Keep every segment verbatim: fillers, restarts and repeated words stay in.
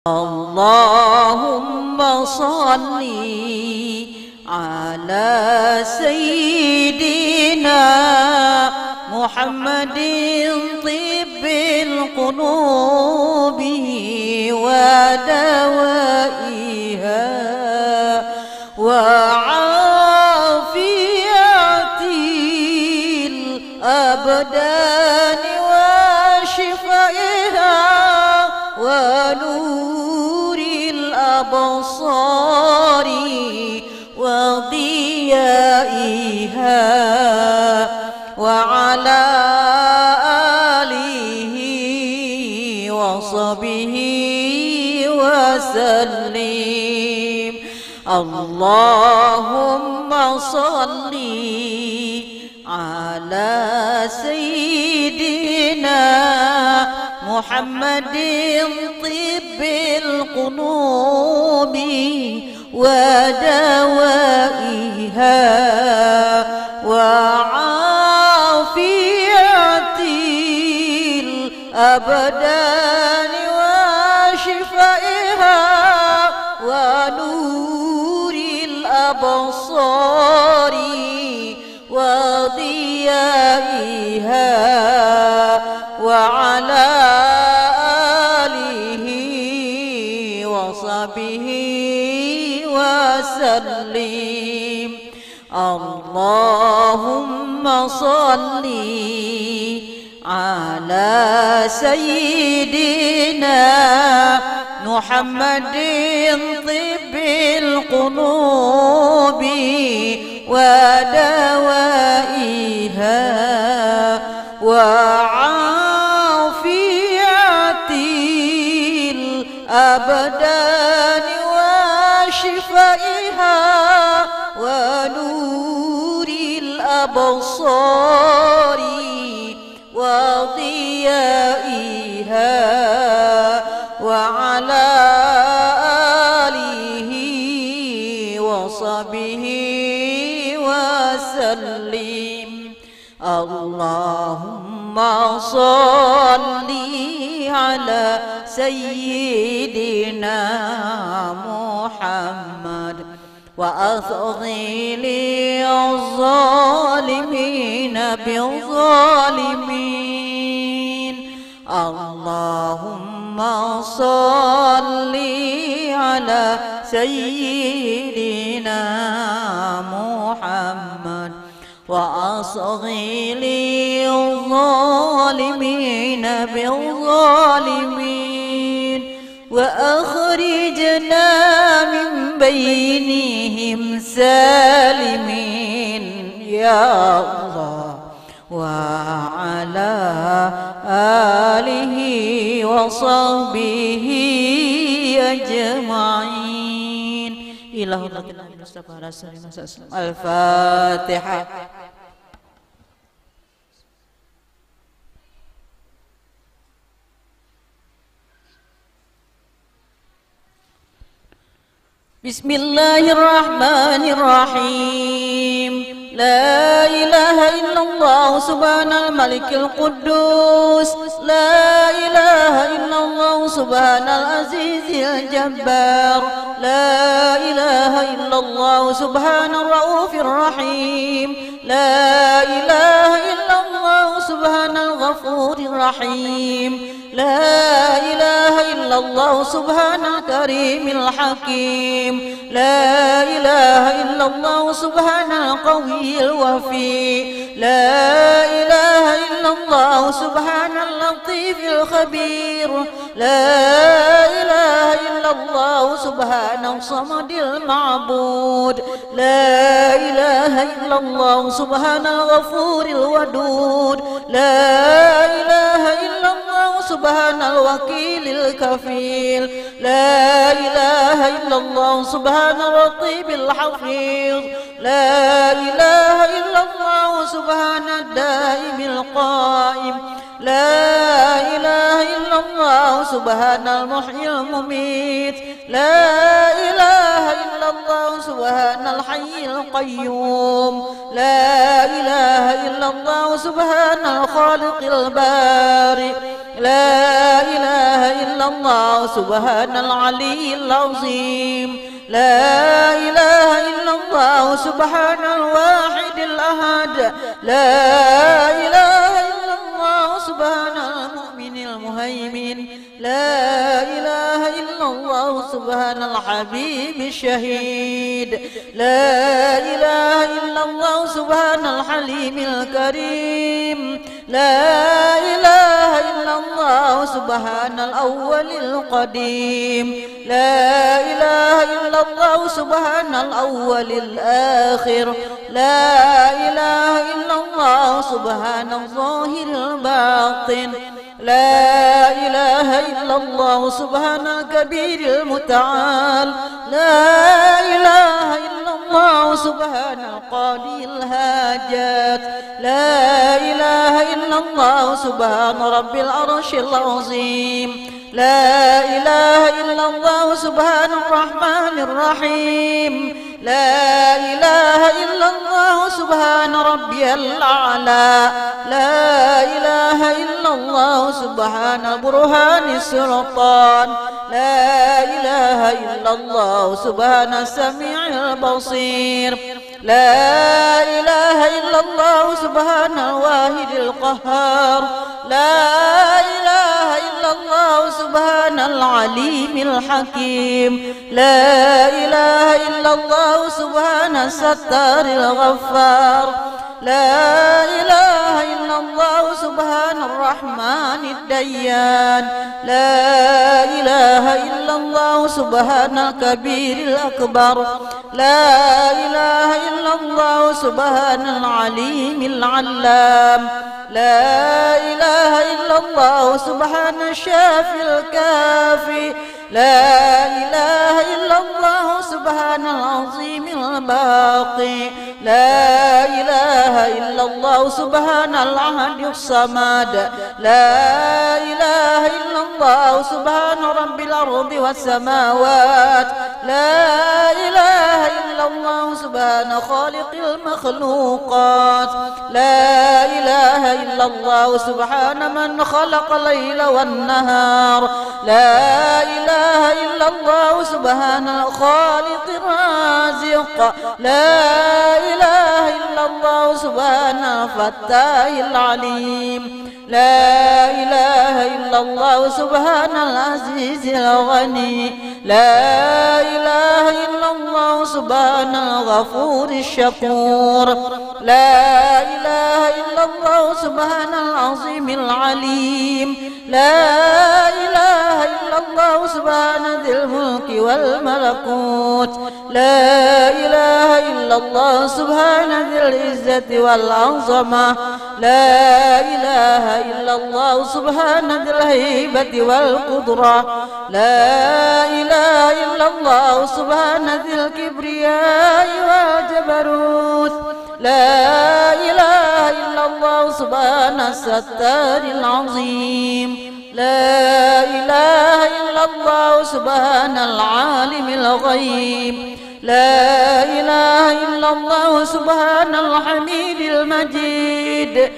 اللهم صل على سيدنا محمد طب القلوب ودوائها وعافية الأبدان وشفائها ونور الأبصار وضيائها وعلى آله وصحبه وسلم. اللهم صل على سيدنا محمد طب القلوب ودوائها وعافية الأبدان وشفائها ونور الأبصار وضيائها وعلى آله وصحبه وسلم. اللهم صل على سيدنا محمد طب القلوب ودوائها وعافية الأبدان وشفائها ونور الأبصار وضيائها وعلى آله وصحبه وسلم. اللهم صل على سيدنا محمد وأثقل الظالمين بالظالمين. اللهم صل على سيدنا محمد وأصغي الظالمين بالظالمين وأخرجنا من بينهم سالمين يا الله وعلى آله وصحبه أجمعين. الفاتحة. بسم الله الرحمن الرحيم. لا إله إلا الله سبحان الملك القدوس. لا إله إلا الله سبحان العزيز الجبار. لا إله إلا الله سبحان الرؤوف الرحيم. لا إله إلا الله سبحان الغفور الرحيم. لا إله إلا الله سبحان الكريم الحكيم. لا إله إلا الله سبحان القوي الوفي. لا إله إلا الله سبحان اللطيف الخبير. لا إله إلا الله سبحان الصمد المعبود. لا إله إلا الله سبحان الغفور الودود. لا إله إلا الله سبحان الوكيل الكفيل. لا إله إلا الله سبحان الرقيب الحفيظ. لا إله إلا الله سبحان الدائم القائم. لا إله إلا الله سبحان المحيي المميت. لا إله إلا الله سبحان الحي القيوم. لا إله إلا الله سبحان الخالق البارئ. لا إله إلا إلا الله سبحان العلي العظيم لا إله إلا الله سبحان الواحد الأحد لا إله إلا الله سبحان المؤمن المهيمن لا إله إلا الله سبحان الحبيب الشهيد لا إله إلا الله سبحان الحليم الكريم لا إله إلا الله سبحان الأول القديم لا إله إلا الله سبحان الأول الآخر لا إله إلا الله سبحان الظاهر الباطن لا إله إلا الله سبحان الكبير المتعال لا إله إلا الله سبحان القاضي الهاجات لا إله إلا الله سبحان رب العرش العظيم لا إله إلا الله سبحان الرحمن الرحيم لا إله إلا الله سبحان ربي الأعلى لا إله إلا الله سبحان برهان السلطان لا إله إلا الله سبحان السميع البصير لا إله إلا الله سبحان الواحد القهار لا إله إلا الله سبحان العليم الحكيم لا إله إلا الله سبحان الستار الغفار لا إله إلا الله سبحان الرحمن الديان لا إله إلا الله سبحان الكبير الأكبر لا إله إلا الله سبحان العليم العلام لا إله إلا الله سبحان الشافي الكافي لا إله إلا الله سبحان العظيم الباقي لا إله إلا الله سبحان الأحد الصمد لا إله إلا الله سبحان رب الأرض والسماوات لا إله إلا الله سبحان خالق المخلوقات لا إله إلا الله سبحان من خلق الليل والنهار لا إله إلا الله سبحان الخالق الرازق لا إله إلا الله سبحان الفتاح العليم لا إله إلا الله سبحان العزيز الغني لا إله إلا الله سبحان الغفور الشكور لا إله إلا الله سبحان العظيم العليم لا إله إلا الله سبحان ذي الملك والملكوت لا إله إلا الله سبحان ذي العزة والعظمة لا إله إلا الله سبحان ذي الهيبة والقدرة لا إله إلا الله سبحان ذي الكبرياء والجبروت لا إله إلا الله سبحان الستار العظيم لا إله إلا الله سبحان العالم الغيب لا إله إلا الله سبحان الحميد المجيد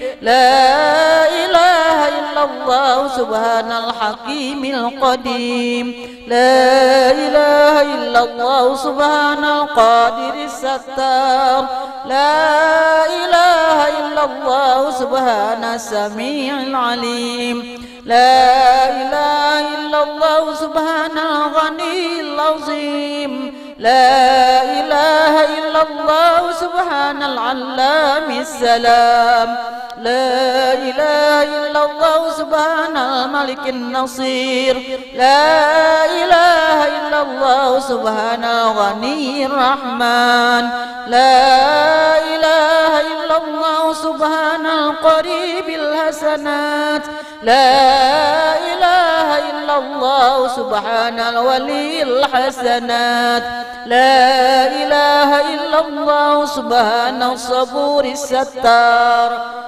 لا إله إلا الله سبحان الحكيم القديم لا إله إلا الله سبحان القادر الستار لا إله إلا الله سبحان السميع العليم لا إله إلا الله سبحان الغني العظيم لا إله إلا الله سبحان العلام السلام لا إله إلا الله سبحان الملك النصير لا إله إلا الله سبحان الغني الرحمن لا إله إلا الله سبحان القريب الحسنات لا إله إلا الله سبحان الولي الحسنات لا إله إلا الله سبحان الصبور الستار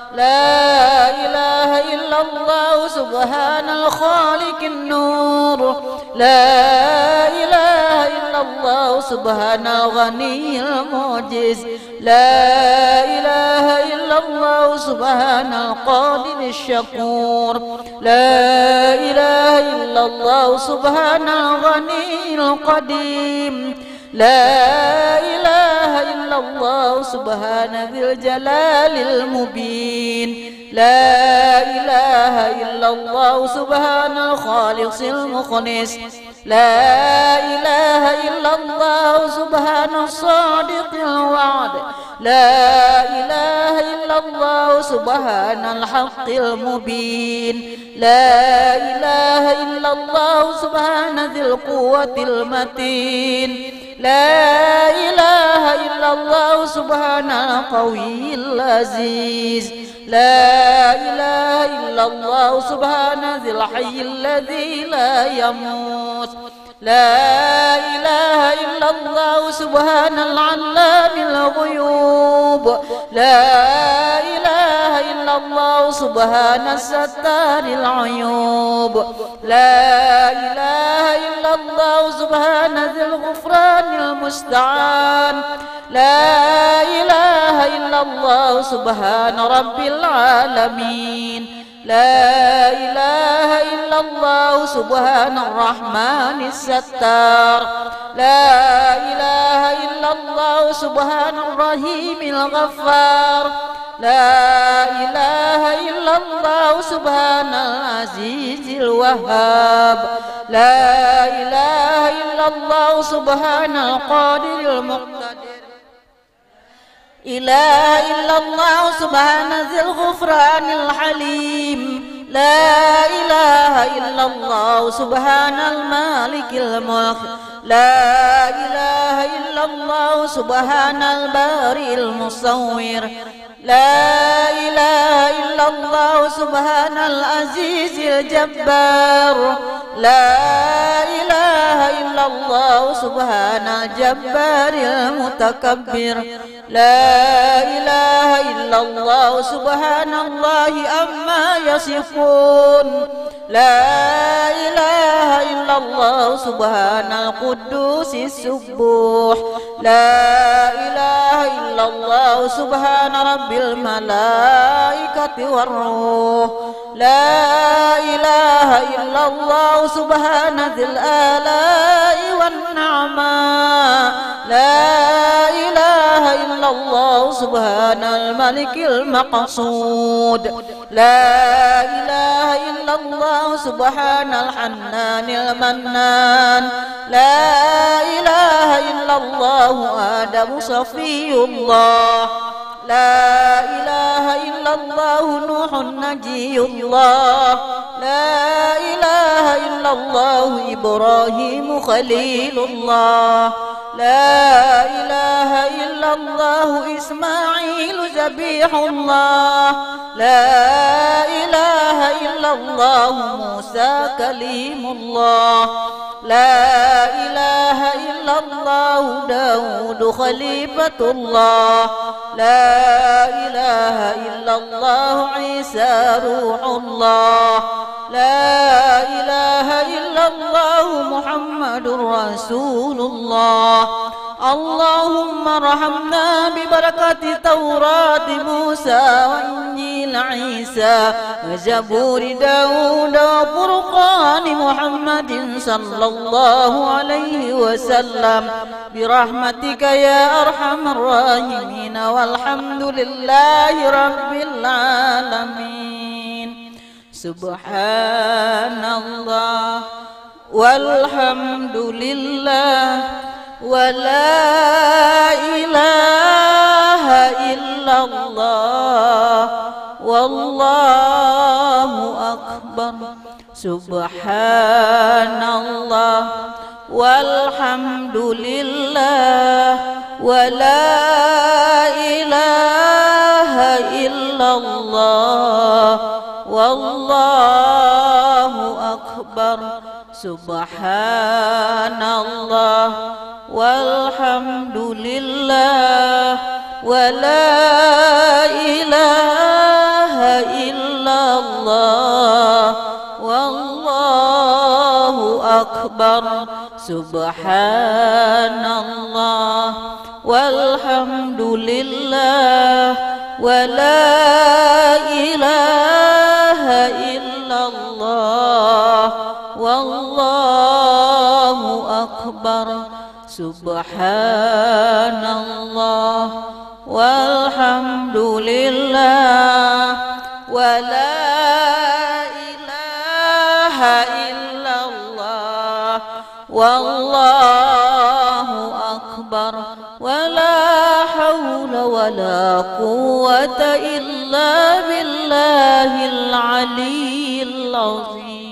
لا إله إلا الله سبحان الخالق النور لا إله إلا إلا الله سبحان الغني المعجز لا إله إلا الله سبحان القادر الشكور لا إله إلا الله سبحان الغني القديم لا إله إلا الله سبحان ذي الجلال المبين لا إله إلا الله سبحان الخالص المخلص لا إله إلا الله سبحان الصادق الوعد لا إله إلا الله سبحان الحق المبين لا إله إلا الله سبحان ذي القوة المتين لا إله إلا الله سبحان القوي العزيز لا إله إلا الله سبحان ذي الحي الذي لا يموت لا إله إلا الله سبحان العلام الغيوب لا إله إلا الله سبحان الستار العيوب لا إله إلا الله سبحان ذي الغفران المستعان لا إله إلا الله سبحان رب العالمين لا إله إلا الله سبحان الرحمن الستار لا إله إلا الله سبحان الرحيم الغفار لا إله إلا الله سبحان العزيز الوهاب لا إله إلا الله سبحان القادر المقتدر إله إلا الله سبحان ذي الغفران الحليم لا إله إلا الله سبحان المالك الملك لا إله إلا الله سبحان البارئ المصور لا إله إلا الله سبحان العزيز الجبار لا إله إلا الله سبحان الجبار المتكبر لا إله إلا الله سبحان الله عما يصفون لا إله إلا الله سبحان القدوس السبوح لا إله إلا الله سبحان رب الملائكة والروح لا إله إلا الله سبحان ذي الآلاء والنعماء لا إله إلا الله سبحان الملك المقصود لا إله إلا الله سبحان الحنان المنان لا إله إلا الله آدم صفي الله لا إله إلا الله نوح نجي الله لا إله إلا الله إبراهيم خليل الله لا إله إلا الله إسماعيل ذبيح الله لا إله إلا الله موسى كليم الله لا إله إلا الله داود خليفة الله لا إله إلا الله عيسى روح الله لا إله إلا الله محمد رسول الله اللهم ارحمنا ببركة توراة موسى وإنجيل عيسى وزبور داود وفرقان محمد صلى الله عليه وسلم برحمتك يا أرحم الراحمين والحمد لله رب العالمين. سبحان الله والحمد لله ولا إله إلا الله والله أكبر. سبحان الله والحمد لله ولا إله إلا الله والله أكبر. سبحان الله والحمد لله ولا إله إلا الله والله أكبر. Subhanallah walhamdulillah wa la ilaha illallah wallahu akbar. Subhanallah walhamdulillah wa la ilaha illallah wallahu akbar. Wa la hawla wa la quwwata illa billahil aliyyil azim.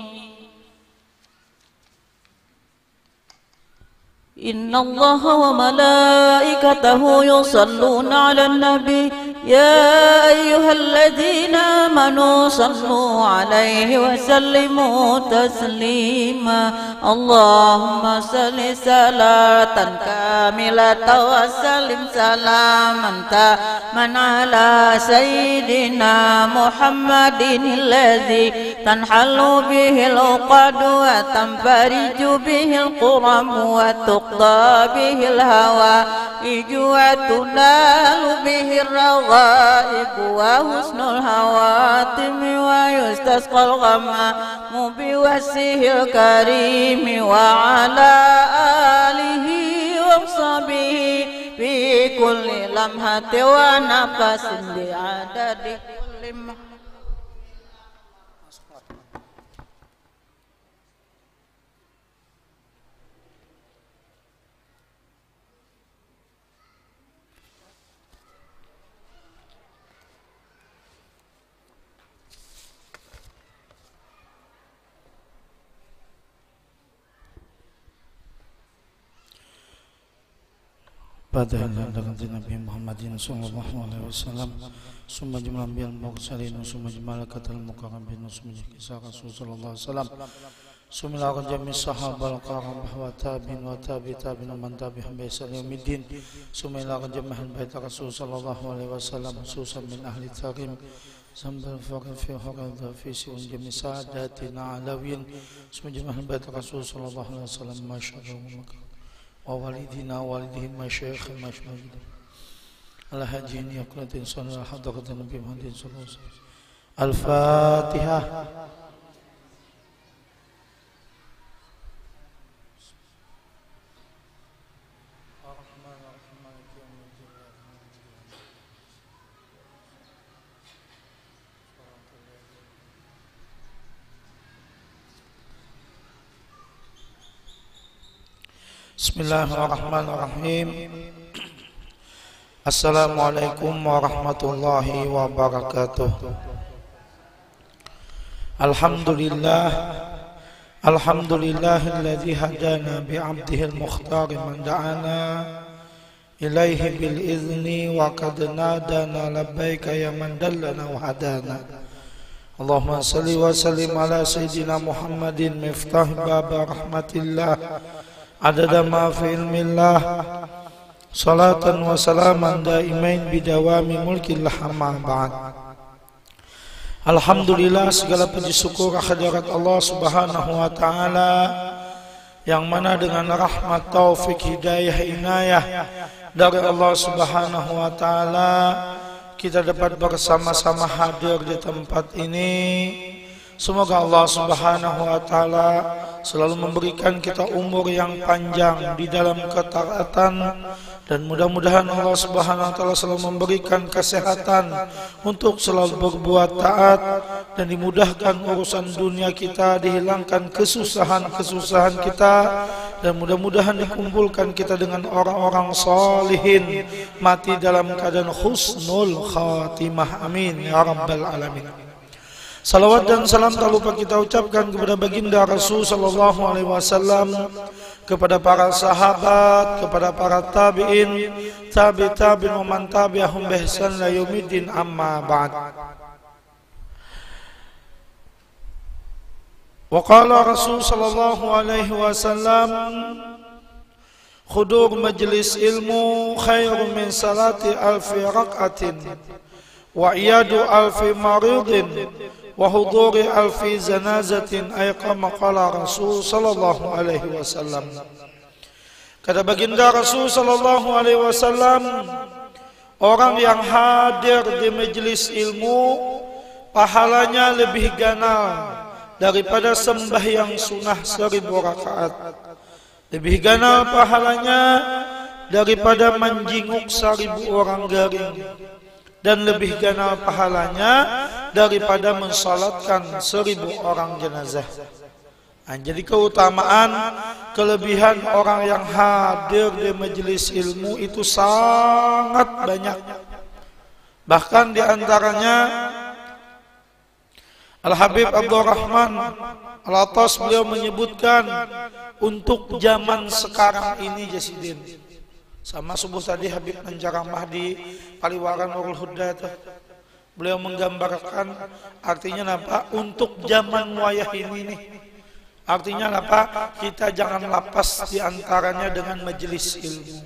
Inna Allaha wa malaikatahu yusalluna 'alan nabi ya ayyuhalladzina amanu sallu 'alaihi wa sallimu taslima. Allahumma salli salatan kamilatan wa sallim salaman taman ala sayyidina Muhammadin alladzi tanhalu bihil uqad wa tanfariju bihil quram wa tuqda bihil hawaij wa tunalu bihir raghaib wa husnul hawatim wa yustasqal ghamamu biwasihil karim wa ala alihi wa sahbihi fi kulli lamhati wa nafasin bi'adadi kulli ma. Pada kanjeng Nabi Muhammadin sallallahu alaihi wasallam, summa jumlah bil mursalin, summa malaikatul mukarramin, summa kisah Rasul sallallahu alaihi wasallam, summa jami sahabal karam wa tabi'in wa tabi' tabi'in man tabi'ahum bi ihsan ila yaumiddin, summa jamaah bait Rasul sallallahu alaihi wasallam, khususan min ahli tarim sambal faqih fi hadha fi sin jami sadatina alawin, summa jamaah bait Rasul sallallahu alaihi wasallam masyaallah wa walidina walidihim masyayikh masyayikh ala hajin yaqlatin sallallahu hadratin nabi Muhammadin sallallahu alaihi wasallam. Al-Fatihah. Bismillahirrahmanirrahim. Assalamualaikum warahmatullahi wabarakatuh. Alhamdulillah Alhamdulillahilladzi hadana bi'abdihil mukhtar man da'ana ilaihi bil izni wa qad nadana labbaika ya man dallana wa hadana. Allahumma salli wa sallim ala sayyidina Muhammadin miftah bab rahmatillah adada ma fi ilmillah salatan wa salaman daimain bidawami mulkillah amma ba'd. Alhamdulillah, segala puji syukur hadirat Allah subhanahu wa ta'ala yang mana dengan rahmat taufik hidayah inayah dari Allah subhanahu wa ta'ala kita dapat bersama-sama hadir di tempat ini. Semoga Allah subhanahu wa ta'ala selalu memberikan kita umur yang panjang di dalam ketaatan, dan mudah-mudahan Allah subhanahu wa ta'ala selalu memberikan kesehatan untuk selalu berbuat taat, dan dimudahkan urusan dunia kita, dihilangkan kesusahan-kesusahan kita, dan mudah-mudahan dikumpulkan kita dengan orang-orang salihin, mati dalam keadaan husnul khatimah, amin ya rabbal alamin. Salawat dan salam tak lupa kita ucapkan kepada baginda Rasul sallallahu alaihi wasallam, kepada para sahabat, kepada para tabi'in, tabi' tabi'in wa man tabi'ahum bi ihsan ila yaumiddin, amma ba'd. Wa qala Rasul sallallahu alaihi wasallam, hudur majlis ilmu khairu min salati alfi raq'atin wa iyadu alfi maridin wa huduri alfi zanazatin ay kama qala Rasul sallallahu alaihi wasallam. Kata baginda Rasul sallallahu alaihi wasallam, orang yang hadir di majelis ilmu pahalanya lebih ganal daripada sembahyang sunnah seribu rakaat. Lebih ganal pahalanya daripada menjenguk seribu orang garing. Dan lebih ganal pahalanya daripada mensalatkan seribu orang jenazah. Nah, jadi keutamaan, kelebihan orang yang hadir di majelis ilmu itu sangat banyak. Bahkan diantaranya Al-Habib Abdurrahman Al-Atas beliau menyebutkan untuk zaman sekarang ini Jasidin. Sama subuh tadi Habib menceramah di Paliwaran Nurul Huda itu. Beliau menggambarkan artinya apa? Untuk zaman wayah ini nih. Artinya apa? Kita jangan lapas diantaranya dengan majelis ilmu.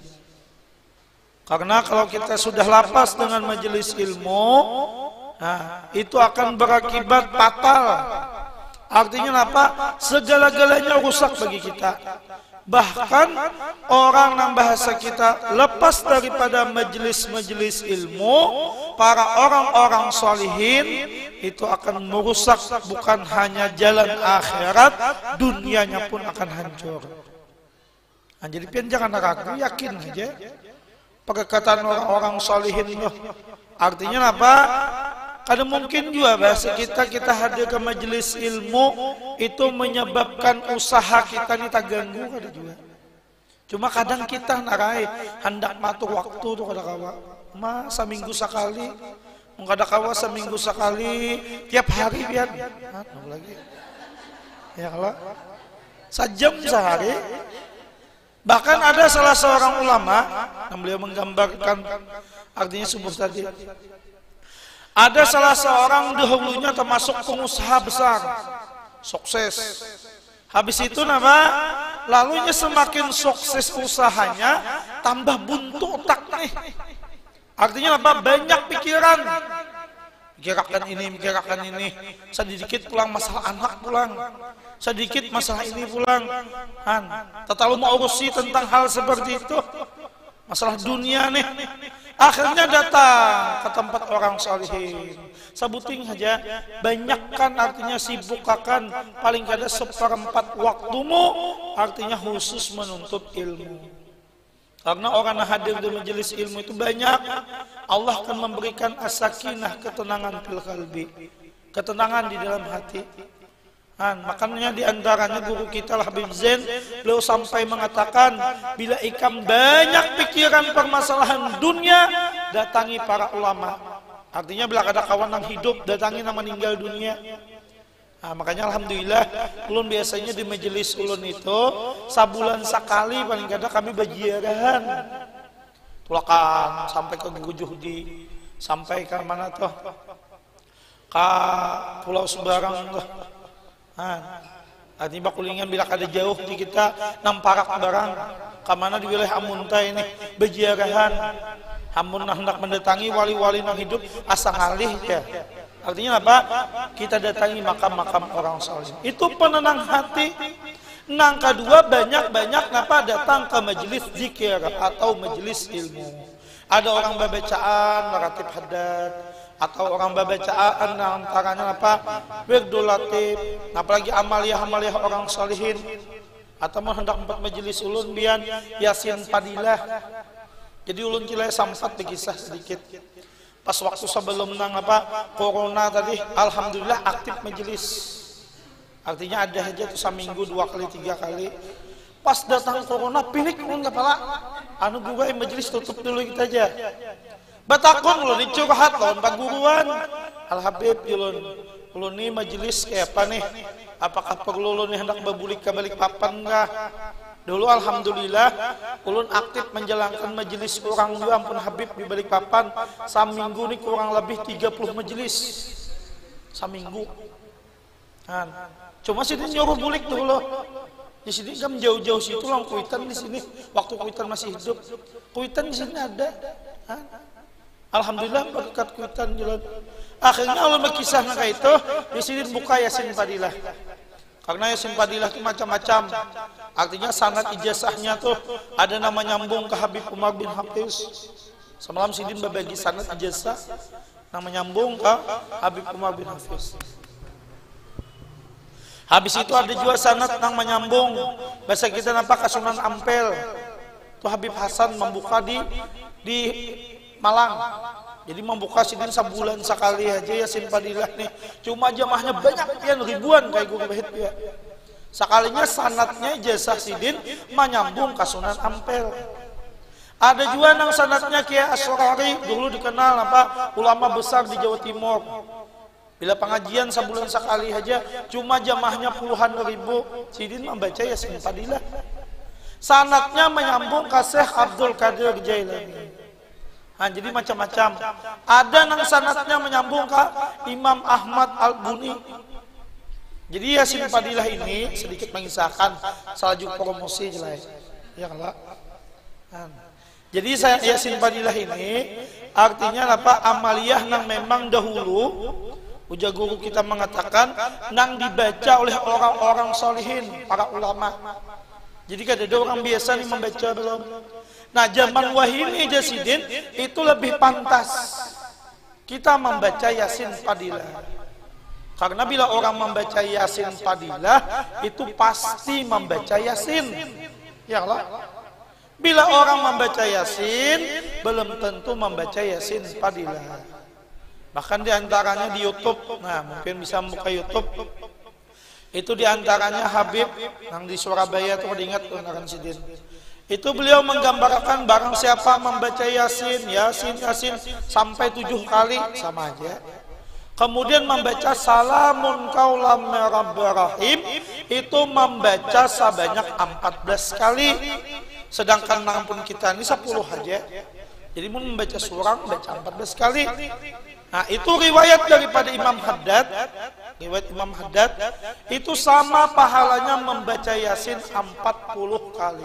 Karena kalau kita sudah lapas dengan majelis ilmu, nah, itu akan berakibat fatal. Artinya apa? Segala-galanya rusak bagi kita. Bahkan orang yang bahasa kita lepas daripada majelis-majelis ilmu, para orang-orang solihin itu akan merusak bukan hanya jalan akhirat, dunianya pun akan hancur. Nah, jadi pian jangan ragu, yakin aja perkataan orang-orang solihin itu. Artinya apa? Kadang mungkin juga bahasa kita kita hadir ke majelis ilmu itu menyebabkan usaha kita ini terganggu kada juga. Cuma kadang kita narai hendak matur waktu tuh kada kawa. Ma seminggu sekali, kada kawa seminggu sekali, tiap hari biar. Nah, lagi. Ya kalau sejam sehari. Bahkan ada salah seorang ulama yang beliau menggambarkan artinya subuh tadi. Ada salah seorang dahulunya termasuk pengusaha besar, sukses. Habis itu nama, lalunya semakin sukses usahanya, tambah buntu otak nih. Artinya apa? Banyak pikiran. Pikirkan ini, pikirkan ini. Sedikit pulang masalah anak pulang. Sedikit masalah ini pulang. Han, terlalu mau urusi tentang hal seperti itu. Masalah dunia nih. Akhirnya datang ke tempat orang salihin. Sebuting saja, banyakkan artinya sibukkan paling kada seperempat waktumu, artinya khusus menuntut ilmu. Karena orang yang hadir di majelis ilmu itu banyak, Allah akan memberikan as-sakinah, ketenangan fil qalbi, ketenangan di dalam hati. Nah, makanya diantaranya guru kita Habib Zain, beliau sampai mengatakan bila ikam banyak pikiran permasalahan dunia, datangi para ulama. Artinya bila ada kawan yang hidup, datangi yang meninggal dunia. Nah, makanya alhamdulillah ulun biasanya di majelis ulun itu sabulan sekali paling kadang kami bajiarahan. Tulakan sampai ke Guru Juhdi, sampai ke mana tuh? Ke Pulau Sebarang tuh. Nah, artinya bakulingan bila kada jauh di kita namparak barang kamana di wilayah Amunta ini bejiarahan amun hendak mendatangi wali-wali yang hidup asa ngalih ya. Artinya apa? Kita datangi makam-makam orang saleh. Itu penenang hati. Nang kedua banyak-banyak napa datang ke majelis zikir atau majelis ilmu. Ada orang babacaan maratib haddad, atau orang babacaan antaranya apa? Wirdul latif, apalagi amaliah-amaliah orang salihin. Atau mau hendak empat majelis ulun bian Yasin Fadilah. Jadi ulun kilai samsat dikisah sedikit. Pas waktu sebelum nang apa? Corona tadi, alhamdulillah aktif majelis. Artinya ada aja tuh seminggu dua kali tiga kali. Pas datang corona, pinik ulun kepala. Anu gua majelis tutup dulu kita aja. Batakon lo dicurhat lawan paguruan. Al-Habib ulun ulun ni majelis kayak apa nih? Apakah perlu ulun hendak berbulik ke balik papan enggak? Dulu alhamdulillah ulun aktif menjalankan majelis kurang juga ampun Habib di balik papan. Saminggu nih kurang lebih tiga puluh majelis. Saminggu. Kan. Cuma sini nyuruh bulik dulu. Di sini kan jauh-jauh situ lang Kuitan di sini. Waktu Kuitan masih hidup. Kuitan di sini ada. Kan. Alhamdulillah berkat kuitan jalan. Akhirnya Allah berkisah kayak itu, di sini buka Yasin Fadilah. Karena Yasin Fadilah itu macam-macam. Artinya sanad ijazahnya tuh ada nama nyambung ke Habib Umar bin Hafiz. Semalam Sidin berbagi sanad ijazah nama nyambung ke Habib Umar bin Hafiz. Habis itu ada juga sanad nama nyambung bahasa kita nampak ke Sunan Ampel. Itu Habib Hasan membuka di di Malang. Jadi membuka Sidin sebulan sekali aja Yasin Fadilah nih. Cuma jamaahnya banyak pian ribuan kayak gue bahit ya. Sekalinya sanatnya ijazah Sidin menyambung ke Sunan Ampel. Ada juga nang sanatnya Kiai Asrari, dulu dikenal apa ulama besar di Jawa Timur. Bila pengajian sebulan sekali aja cuma jamaahnya puluhan ribu, Sidin membaca Yasin Fadilah. Sanatnya menyambung ke Syekh Abdul Qadir Jailani. Nah, jadi macam-macam. Ada nang sanatnya menyambung ke Imam Ahmad Al-Buni. Jadi Yasin Fadilah ini sedikit mengisahkan salju promosi jelek. Ya kalau. Nah, jadi saya Yasin Fadilah ini artinya apa? Amaliyah nang memang dahulu ujar guru kita mengatakan nang dibaca oleh orang-orang solihin, para ulama. Jadi kan ada orang biasa nih membaca belum. Nah, zaman wahini Jasidin itu lebih pantas kita membaca Yasin Fadilah. Karena bila orang membaca Yasin Fadilah itu pasti membaca Yasin. Ya Allah. Bila orang membaca Yasin belum tentu membaca Yasin Fadilah. Bahkan diantaranya di YouTube. Nah, mungkin bisa buka YouTube. Itu diantaranya Habib yang di Surabaya itu diingat tuan Sidin. Itu beliau menggambarkan barang siapa membaca Yasin, Yasin, Yasin sampai tujuh kali sama aja. Kemudian membaca Salamun Qaulam min Rabbir Rahim itu membaca sebanyak empat belas kali. Sedangkan ampun kita ini sepuluh aja. Jadi mau membaca surah membaca empat belas kali. Nah, itu riwayat daripada Imam Haddad. Riwayat Imam Haddad itu sama pahalanya membaca Yasin empat puluh kali.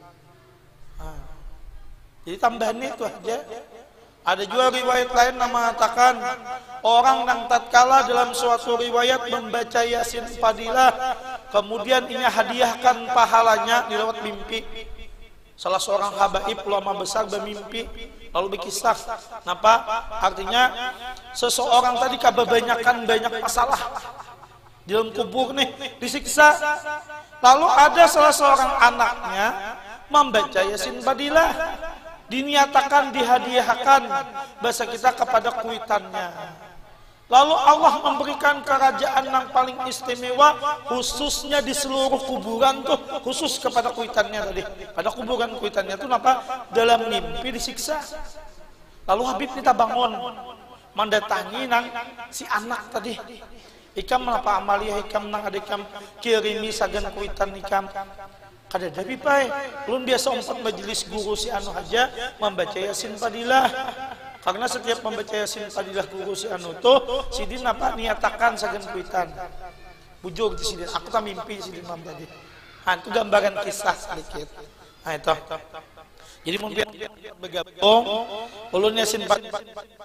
Nah, jadi tambahannya itu aja. Ada juga riwayat lain yang mengatakan orang yang tatkala dalam suatu riwayat membaca Yasin Fadilah kemudian ini hadiahkan pahalanya di lewat mimpi. Salah seorang habaib ulama besar bermimpi lalu berkisah. Kenapa? Artinya seseorang tadi kebanyakan banyak masalah di dalam kubur nih disiksa. Lalu ada salah seorang anaknya membaca Yasin Fadilah, dinyatakan dihadiahkan bahasa kita kepada kuitannya. Lalu Allah memberikan kerajaan yang paling istimewa khususnya di seluruh kuburan tuh khusus kepada kuitannya tadi. Pada kuburan kuitannya itu apa? Dalam mimpi disiksa. Lalu Habib kita bangun mendatangi nang si anak tadi. Ikam apa amalia ikam nang adikam kirimi sagan kuitan ikam. Kada dari pai, belum biasa empat majelis guru si anu aja membaca Yasin Fadilah. Karena setiap membaca Yasin Fadilah guru si anu tuh Sidin apa niatakan sagan kuitan. Bujur di Sidin, aku tak mimpi Sidin mam tadi. Nah, itu gambaran kisah sedikit. Nah, itu. Jadi mungkin bergabung ulun Yasin Fadilah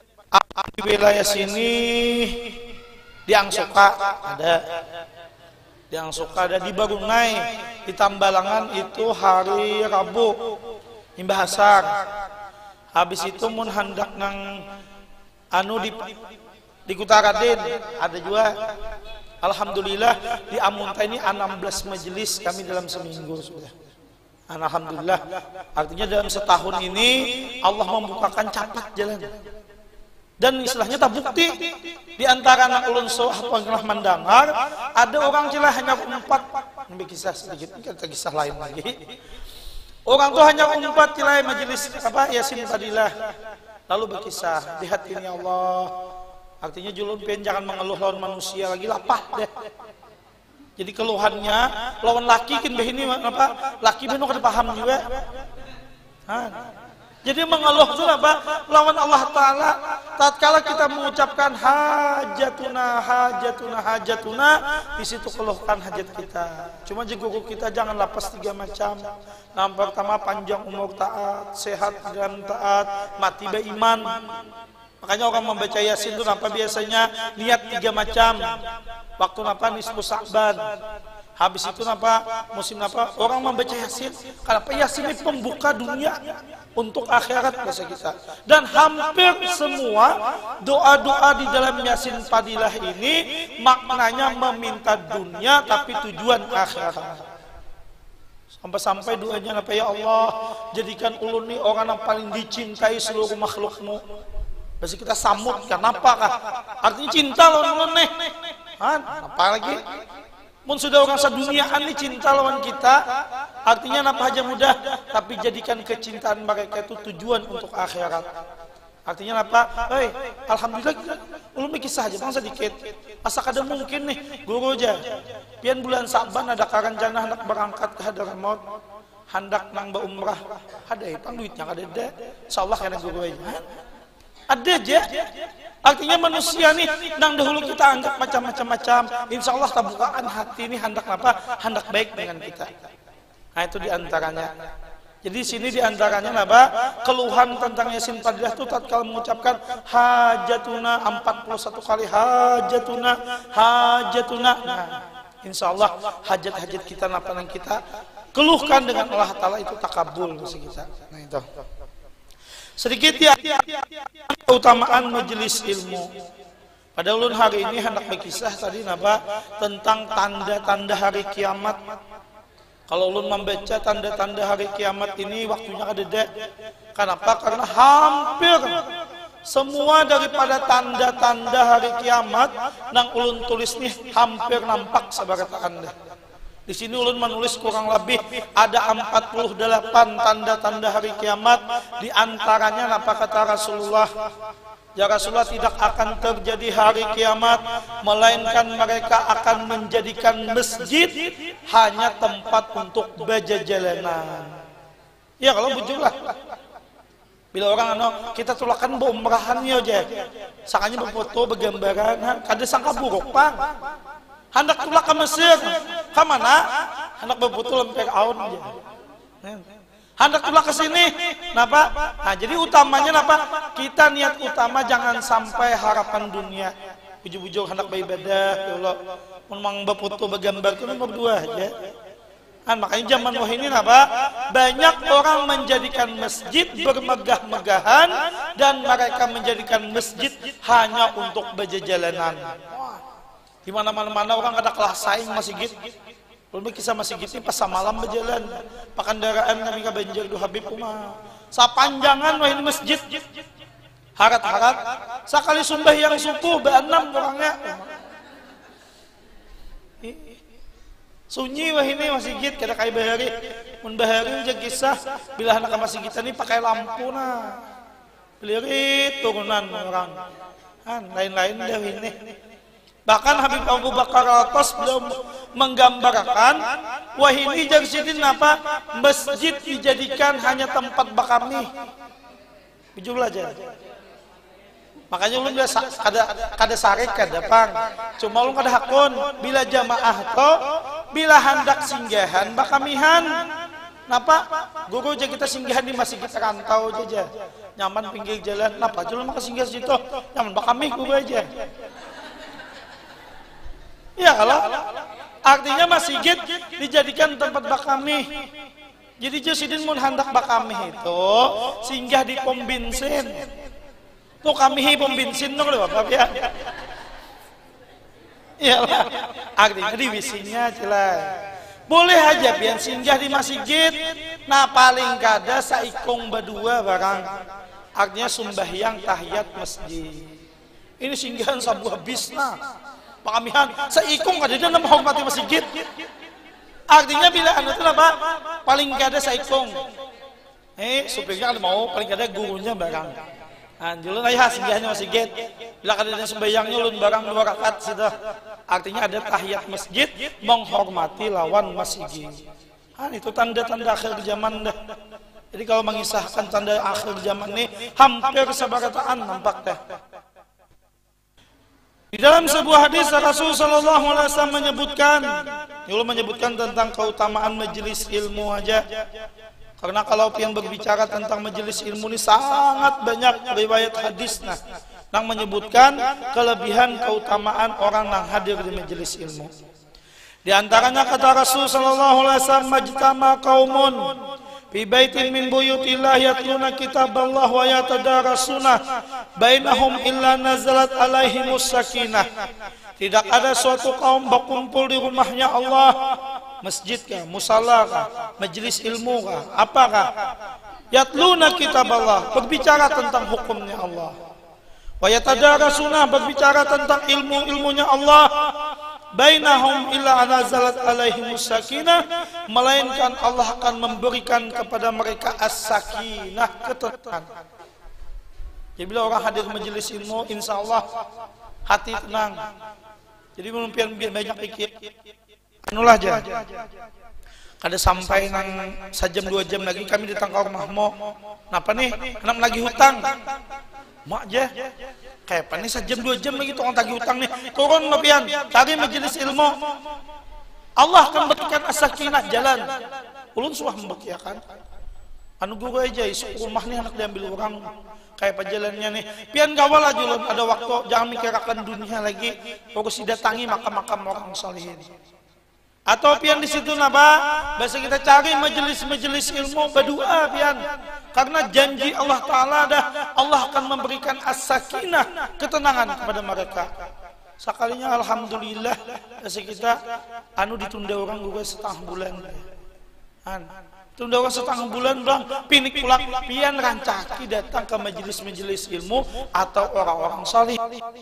di wilayah sini di Angsuka ada. Yang suka ada di Barungai, di Tambalangan itu hari Rabu Imbah Hasar. Habis itu mun hendak nang anu di di Kutaraden ada juga. Alhamdulillah di Amunta ini enam belas majelis kami dalam seminggu sudah. Alhamdulillah. Artinya dalam setahun ini Allah membukakan capat jalan. Dan istilahnya tak bukti di antara anak ulun so apa pernah mendengar ada orang celah hanya empat ini kisah sedikit kita kisah lain lagi orang tuh hanya empat celah majelis apa Yasin Fadilah lalu berkisah di hati ini Allah artinya julun pian jangan mengeluh lawan manusia lagi lapah deh jadi keluhannya lawan laki kin begini apa laki benar kada paham juga. Hah. Jadi mengeluh itu apa? Lawan Allah Ta'ala. Tatkala kita mengucapkan hajatuna, hajatuna, hajatuna, di situ keluhkan hajat kita. Cuma guru kita jangan lapas tiga macam. Yang pertama panjang umur taat, sehat dan taat, mati beriman. Makanya orang membaca Yasin itu apa biasanya niat tiga macam. Waktu apa nisfu Sa'ban. Habis itu apa musim apa orang membaca Yasin. Kenapa Yasin ini pembuka dunia untuk akhirat bahasa kita. Dan hampir semua doa-doa di dalam Yasin Fadilah ini maknanya meminta dunia tapi tujuan akhirat. Sampai-sampai doanya apa, ya Allah jadikan ulun nih orang yang paling dicintai seluruh makhlukmu. Pasti kita sambut, kenapa kah? Artinya cinta lawan ulun nih. Han, apa lagi? Mun sudah orang seduniaan nih cinta lawan kita, artinya apa aja mudah, tapi jadikan kecintaan mereka itu tujuan untuk akhirat. Artinya apa? Hei, alhamdulillah ulun kisah aja bang sedikit. Asa kada mungkin nih guru aja. Pian bulan Saban ada karencana hendak berangkat ke Hadramaut, hendak nang umrah. Ada ipang duitnya kada ada. Insyaallah kana guru aja. Ada aja. Artinya manusia nih, nang dahulu kita anggap macam-macam-macam. Insya Allah tabukaan hati ini hendak apa? Hendak baik dengan kita. Nah itu diantaranya. Jadi sini diantaranya apa? Keluhan tentang Yasin Fadilah itu tatkala mengucapkan hajatuna empat puluh satu kali hajatuna, hajatuna. Nah, insya Allah hajat-hajat kita, apa yang kita keluhkan dengan Allah Ta'ala itu takabul kita. Nah itu. Sedikit ya keutamaan majelis ilmu. Pada ulun hari ini hendak berkisah tadi napa tentang tanda-tanda hari kiamat. Kalau ulun membaca tanda-tanda hari kiamat ini waktunya kadedek. Kenapa? Karena hampir semua daripada tanda-tanda hari kiamat nang ulun tulis nih hampir nampak sebagai tanda. Di sini ulun menulis kurang lebih ada empat puluh delapan tanda-tanda hari kiamat. Di antaranya apa kata Rasulullah? Ya Rasulullah, tidak akan terjadi hari kiamat melainkan mereka akan menjadikan masjid hanya tempat untuk bejajalanan. Ya kalau bujurlah. Bila orang ano kita tulakan berumrahannya aja. Sakanya berfoto bergambaran, kada sangka buruk Pak. Hendak tulak ke Mesir, ke mana? Hendak berbutuh lempek aun aja. Hendak tulak ke sini, napa? Nah, jadi utamanya napa? Kita niat utama jangan sampai harapan dunia. Bujuk-bujuk hendak beribadah, ya Allah. Memang berfoto bergambar itu nomor dua aja. Kan makanya zaman wah ini napa? Banyak orang menjadikan masjid bermegah-megahan dan mereka menjadikan masjid hanya untuk berjalanan. Di mana-mana orang ada kelas saing masjid. Belum kisah masjid ini pas malam berjalan. Pakandaraan kami ke Banjar du Habib Umar. Sapanjangan wah ini masjid. Harat-harat. Sakali sembahyang subuh beenam orangnya. Sunyi wah ini masjid kada kai bahari. Mun bahari aja kisah bila anak masjid kita ini pakai lampu nah. Belirit turunan orang. Kan lain-lain dah ini. Bahkan Habib Abu Bakar Al-Atas belum menggambarkan wah ini jadi apa masjid dijadikan hanya tempat bakami. Bujul aja. Makanya ulun biasa kada kada sarik kada pang. Cuma ulun kada hakun bila jamaah to bila hendak singgahan bakamihan. Napa? Guru aja kita singgahan di masjid kita rantau aja. Nyaman pinggir jalan. Napa? Julun maka singgah situ. Nyaman bakami guru aja. Ya kalau artinya masjid dijadikan tempat bakami. Jadi Josidin mun hendak bakami itu singgah di pom bensin. Tuh kami pom bensin no kalau bapak ya. Iyalah. Artinya di wisinya jelas. Boleh aja pian singgah di masjid. Nah paling kada saikong berdua barang. Artinya sembahyang tahiyat masjid. Ini singgahan sebuah bisna. Pakamihan, seikung kada dia menghormati masjid. Artinya bila anda itu apa? Paling kada seikung. Eh, supirnya kalau mau paling kada gurunya barang. Anjulun ayah singgahnya masjid. Bila kada dia sembahyangnya ulun barang dua rakaat sudah. Artinya ada tahiyat masjid menghormati lawan masjid. Ah, itu tanda-tanda akhir zaman dah. Jadi kalau mengisahkan tanda akhir zaman ini hampir sabarataan nampak teh. Di dalam sebuah hadis Rasul sallallahu alaihi wasallam menyebutkan, dulu menyebutkan tentang keutamaan majelis ilmu aja. Karena kalau yang berbicara tentang majelis ilmu ini sangat banyak riwayat hadis nah yang menyebutkan kelebihan keutamaan orang yang hadir di majelis ilmu. Di antaranya kata Rasul sallallahu alaihi wasallam, majtama qaumun fi baitin min buyutillah yatluna kitaballah wa yatadarasuna bainahum illa nazalat alaihimus sakinah. Tidak ada suatu kaum berkumpul di rumahnya Allah, masjid kah, musala kah, majelis ilmu kah, apakah, yatluna kitaballah, berbicara tentang hukumnya Allah, wa yatadarasuna, berbicara tentang ilmu-ilmunya Allah, bainahum illa nazalat alaihimus sakinah, melainkan Allah akan memberikan kepada mereka as-sakinah, ketenangan. Jadi bila orang hadir majelis ilmu, insya Allah hati tenang. Jadi mungkin banyak pikir, anulah aja. Kada sampai nang sejam dua jam lagi kami datang ke rumahmu. Napa nih? Kenapa lagi hutang? Mak aja. Kayak apa nih sejam dua jam lagi tukang tagih hutang nih. Turun nopian, cari majelis ilmu. Allah akan berikan as-sakinah jalan. Ulun suah membakiakan. Anu guru aja isu rumah nih anak diambil orang. Kayak apa jalannya nih? Pian gawal aja ulun ada waktu, jangan mikirkan dunia lagi. Fokus datangi makam-makam orang salihin. Atau pian di situ napa? Biasa kita cari majelis-majelis ilmu berdoa pian. Karena janji Allah Taala dah Allah akan memberikan as-sakinah, ketenangan kepada mereka. Sekalinya alhamdulillah biasa kita anu ditunda orang juga setengah bulan. An tunda orang setengah bulan bang, pinik pulak pian rancaki datang ke majelis-majelis ilmu atau orang-orang salih.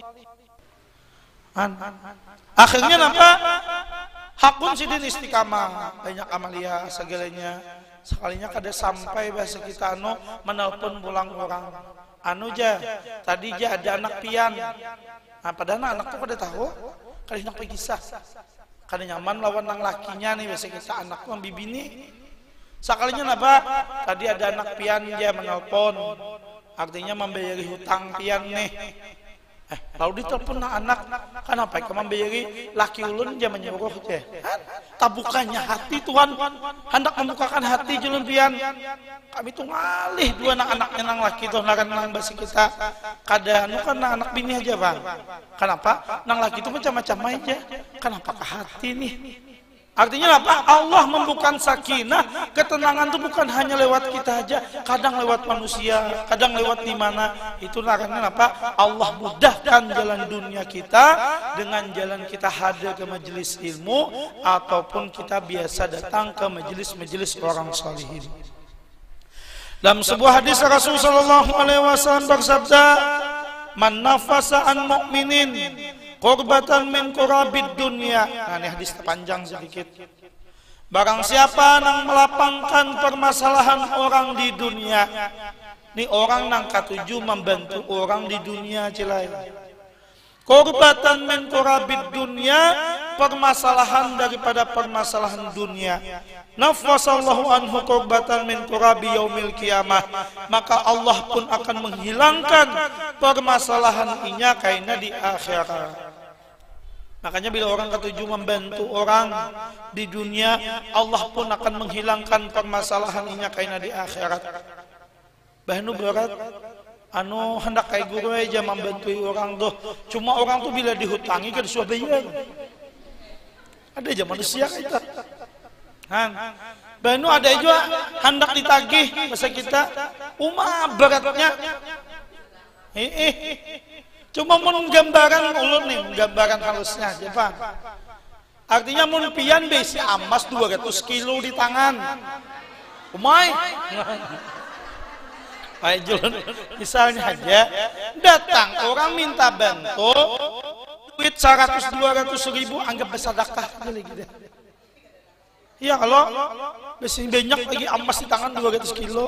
An akhirnya napa? Hakun sidin istiqamah, banyak amalia segalanya. Sekalinya kada sampai bahasa kita anu menelpon pulang orang. Anu ja, tadi ja ada anak pian. Nah, padahal anak tuh kada tahu, kada nak kisah. Kada nyaman lawan nang lakinya nih bahasa kita anak tuh bibini. Sekalinya napa? Tadi ada anak pian ja menelpon. Artinya membayari hutang pian nih. Eh, lalu ditelepon anak, kenapa kamu membayari laki ulun dia menyuruh je. Tabukannya hati Tuhan, hendak membukakan hati julun pian. Kami tuh ngalih dua anak-anaknya nang laki tuh naran nang basi kita. Kada anu kan anak bini aja bang. Kenapa? Nang laki itu macam-macam aja. Kenapa ke hati nih? Artinya apa? Allah membukakan sakinah, ketenangan itu bukan hanya lewat kita aja, kadang lewat manusia, kadang lewat di mana. Itu karena apa? Allah mudahkan jalan dunia kita dengan jalan kita hadir ke majelis ilmu ataupun kita biasa datang ke majelis-majelis orang salihin. Dalam sebuah hadis Rasul sallallahu alaihi wasallam bersabda, "Man nafasa an mu'minin qurbatan min qurabid dunya." Nah, ini hadis panjang sedikit. Barang siapa yang melapangkan permasalahan orang di dunia. Ini orang yang ketujuh membantu orang di dunia cilai. Qurbatan min qurabid dunya, permasalahan daripada permasalahan dunia. Nafasallahu anhu qurbatan min qurabi yaumil qiyamah, maka Allah pun akan menghilangkan permasalahan inya kaina di akhirat. Makanya bila orang ketujuh membantu orang di dunia, Allah pun akan menghilangkan permasalahan inya kaina di akhirat. Bahnu berat anu hendak kayak guru aja membantu orang tuh. Cuma orang tuh bila dihutangi kan sudah bayar. Ada aja manusia kita. Han, bahnu ada juga hendak ditagih masa kita umah beratnya. Eh, eh. Cuma mun gambaran ulun nih, gambaran halusnya aja Pak. Artinya mun pian besi amas dua ratus kilo di tangan. Umay. Baik julun, misalnya aja datang orang minta bantu duit seratus dua ratus ribu anggap bersedekah aja gitu. Iya kalau besi banyak lagi amas di tangan dua ratus kilo.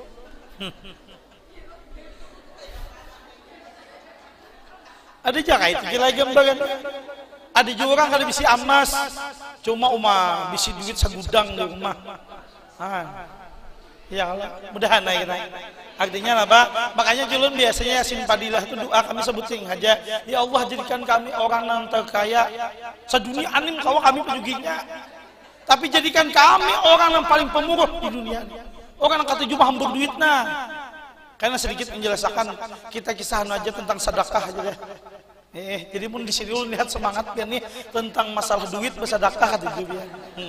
Ada jaga itu kira gambaran. Ada juga orang kada bisi amas, cuma umah bisi duit segudang di rumah. Ah. Ya Allah, mudahan naik naik. Artinya apa? Makanya julun biasanya Yasin Fadilah itu doa kami sebutin aja. Ya Allah jadikan kami orang yang terkaya sedunia anim kau kami pejuginya. Tapi jadikan kami orang yang paling pemurah di dunia. Orang yang ketujuh hambur duit nah. Karena sedikit menjelaskan kita kisah aja tentang sedekah aja deh. Eh, jadi pun di sini lu lihat semangat biar nih tentang masalah duit bersedekah kata dia. Hmm.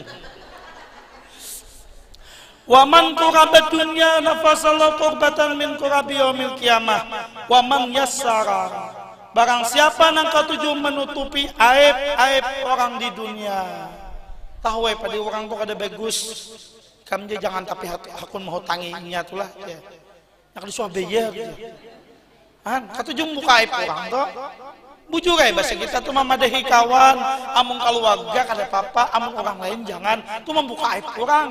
Wa man quraba dunya nafasallahu qurbatan min qurabi yaumil qiyamah wa man yassara. Barang siapa nang ketujuh menutupi aib-aib orang di dunia. Tahu eh pada orang tuh ada bagus. Kamu jangan tapi hakun mau tanginya tulah ya. Yang disuah bayar. Han, ketujuh muka aib orang tuh. Bujur ya bahasa kita tuh memadahi kawan, amung keluarga kada apa-apa, amung orang lain jangan tuh membuka aib orang.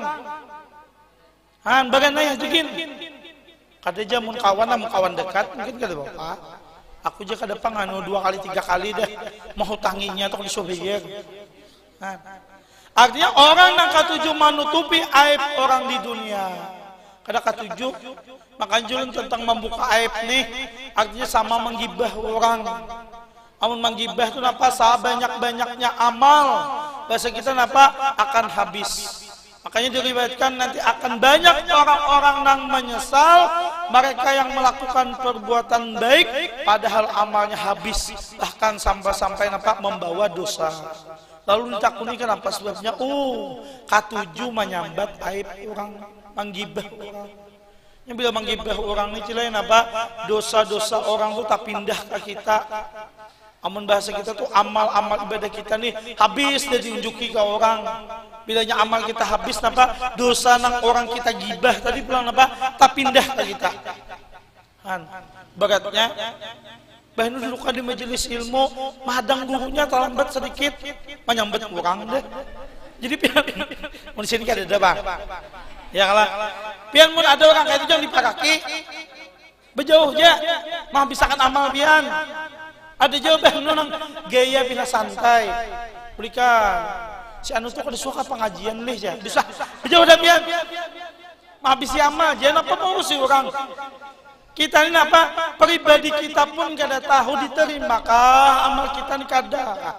Han, bagaimana ya jegin? Kada aja mun kawan amung kawan dekat mungkin kada bapak. Aku aja kada panganu dua kali tiga kali dah mau tanginya tuh disobeyek. Han. Artinya orang yang ketujuh menutupi aib orang di dunia. Kada ketujuh makanya julun tentang membuka aib nih artinya sama menggibah orang. Amun menggibah itu napa banyak-banyaknya amal bahasa kita napa akan habis. Makanya diriwayatkan nanti akan banyak orang-orang yang menyesal mereka yang melakukan perbuatan baik padahal amalnya habis bahkan sampai-sampai napa membawa dosa. Lalu ditakuni kenapa sebabnya? Oh, katujuh menyambat aib orang, menggibah orang. Yang bila menggibah orang ini cilain apa? Dosa-dosa orang itu tak pindah ke kita. Amun bahasa kita tuh amal-amal ibadah kita nih habis dia diunjuki ke orang. Bilanya amal kita habis napa dosa nang orang kita gibah tadi bilang napa tak pindah ke kita. Han, bagatnya bahkan dulu di majelis ilmu madang gurunya terlambat sedikit menyambat orang deh. Jadi pian mun sini kada ada bang. Ya kalah. Pian mun ada orang kayak itu jangan dipakaki. Bejauh aja mah bisakan amal pian. Ada jawaban nang gaya pina santai. Berikan si anu tuh kada suka pengajian leh ya. Bisa bejauh dah pian. Mah habis amal jangan apa mau sih orang. Kita ini apa? Pribadi kita pun kada tahu diterimakah amal kita ini kada.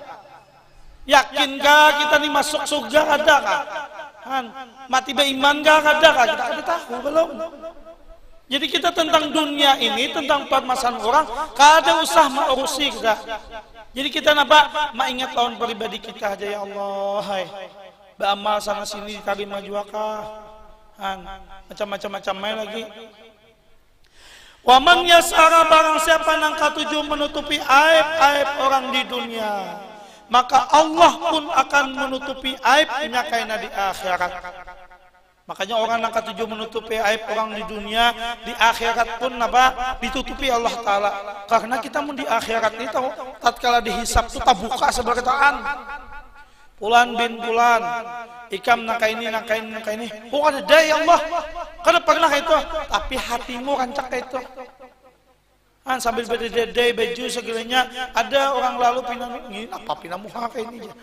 Yakinkah kita ini masuk surga kada kah? Han, mati beriman kah kada kah? Kita kada tahu belum. Jadi kita tentang dunia ini, tentang permasalahan orang, kada usah mengurusi kita. Jadi kita apa? Mengingat lawan pribadi kita aja ya Allah. Hai, beramal sana sini diterima juga kah? Han, macam-macam macam main lagi. Wa man yasara barang siapa nang katujuh menutupi aib-aib orang di dunia, maka Allah pun akan menutupi aibnya kaina di akhirat. Makanya orang nang katujuh menutupi aib orang di dunia, di akhirat pun apa? Ditutupi Allah Ta'ala. Karena kita mau di akhirat ini tahu, tatkala dihisab itu tabuka sebagai taan. Pulan bin Pulan, ikam naka ini, naka ini, naka ini. Oh ada daya Allah, kada pernah itu. Tapi hatimu rancak itu. Han sambil berdedai baju segalanya, ada orang lalu pinam ini apa pinamu kayak ini aja.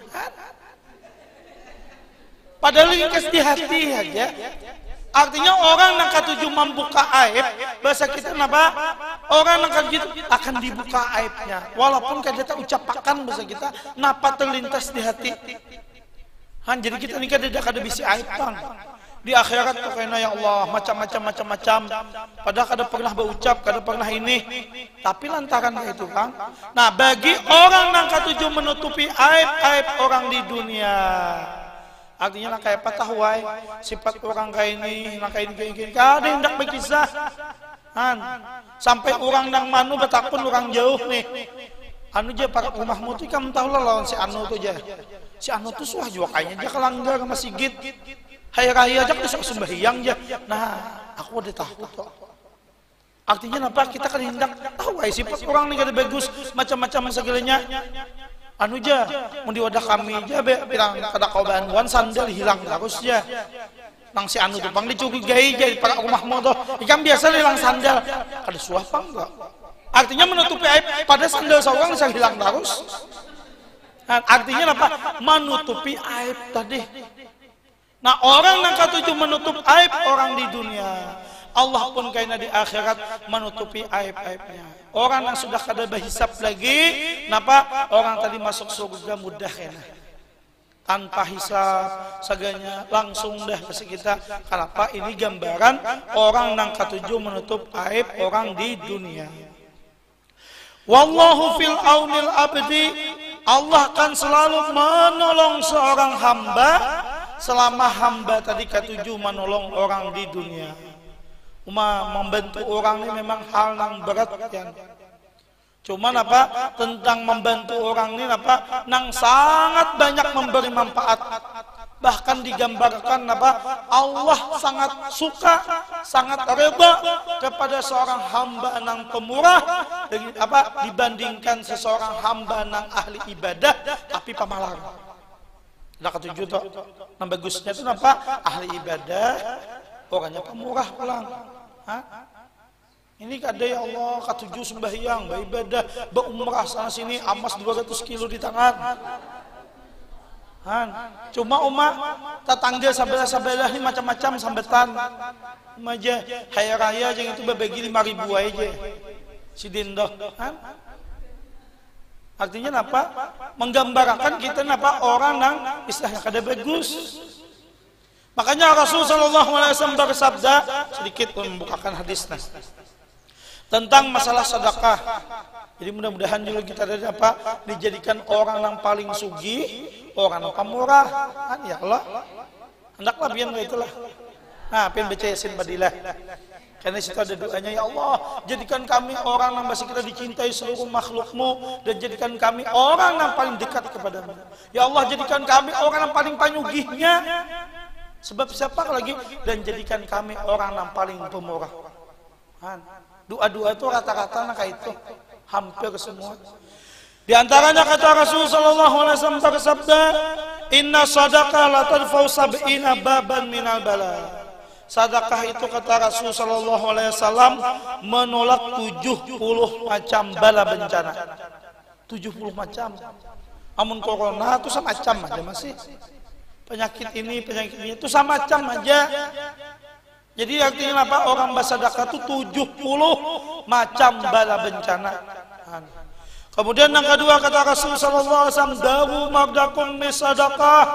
Padahal ini di hati aja. Artinya orang yang ketujuh membuka aib, bahasa kita apa? Orang yang ketujuh akan dibuka aibnya, walaupun kada tak ucapakan bahasa kita, napa terlintas di hati. Han jadi kita ini kada kada bisa aib bang. Di akhirat tuh kena ya Allah macam-macam macam-macam. Padahal kada pernah berucap, kada pernah ini, tapi lantaran itu kan. Nah bagi orang yang ketujuh menutupi aib-aib orang di dunia. Artinya nak kayak patah wai sifat orang kayak ini, nak kayak ini kayak ini, kada hendak berkisah. Han, sampai orang nang manu betapun orang jauh nih. Anu aja para rumahmu tuh kamu tahu lah lawan si Anu tuh aja. Si Anu tuh suah juga kayaknya dia kelanggar sama Sigit. Hai raya aja kita sembahyang aja. Nah, aku udah tahu tuh. Artinya apa? Kita kan hendak tahu wai sifat orang nih kada bagus macam-macam segalanya. Anu aja, mau di wadah kami aja, be, bilang kada kau bantuan sandal hilang terus aja. Nang si Anu tuh pang dicurigai jadi para rumahmu tuh, ikan biasa hilang sandal, kada suah pang enggak. Artinya menutupi aib pada sandal seorang bisa hilang terus. Nah, artinya apa? Menutupi aib tadi. Nah orang yang ketujuh menutup aib orang di dunia. Allah pun kaina di akhirat menutupi aib-aibnya. Orang yang sudah kada berhisab lagi, napa? Orang tadi masuk surga mudah kena. Tanpa hisab saganya langsung dah ke kita. Kenapa? Ini gambaran orang yang ketujuh menutup aib orang di dunia. Wallahu fil aunil abdi, Allah kan selalu menolong seorang hamba selama hamba tadi ketujuh menolong orang di dunia. Uma membantu orang ini memang hal yang berat kan. Cuman apa? Tentang membantu orang ini apa? Nang sangat banyak memberi manfaat. Bahkan digambarkan apa? Allah sangat suka, sangat reda kepada seorang hamba nang pemurah apa dibandingkan seseorang hamba nang ahli ibadah tapi pemalar. Nah ketujuh tuh, yang bagusnya itu apa? Ahli ibadah, orangnya pemurah pulang. Hah? Ini kada ya Allah ketujuh sembahyang, beribadah, berumrah sana sini, amas dua ratus kilo di tangan. Han, cuma umat tetangga sabelah-sabelah ini macam-macam sambetan. Maja hari raya jeung itu berbagi lima ribu aja. Si Dindo, han? Artinya apa? Menggambarkan kita apa orang yang istilahnya kada bagus. Makanya Rasul sallallahu alaihi wasallam bersabda, sedikit membukakan hadisnya tentang masalah sedekah. Jadi mudah-mudahan juga kita dari apa dijadikan orang yang paling sugih, orang yang pemurah. Kan ya Allah. Hendaklah biar itulah. Nah, pian baca Yasin Badilah. Karena situ ada doanya, ya Allah, jadikan kami orang yang masih kita dicintai seluruh makhlukmu dan jadikan kami orang yang paling dekat kepadamu. Ya Allah, jadikan kami orang yang paling panyugihnya. Sebab siapa lagi? Dan jadikan kami orang yang paling pemurah. Doa-doa itu rata-rata kayak itu, hampir semua. Di antaranya kata Rasul sallallahu alaihi wasallam bersabda, "Inna sadaqah la tadfa'u sab'ina baban minal bala." Sedekah itu kata Rasul sallallahu alaihi wasallam menolak tujuh puluh macam bala bencana. tujuh puluh macam. Amun corona itu sama macam aja masih. Penyakit ini, penyakit ini itu sama macam aja. Jadi artinya apa? Orang bersedekah itu tujuh puluh macam bala bencana. Kemudian yang kedua kata Rasul sallallahu alaihi wasallam, "Dawu magdakum bisadaqah."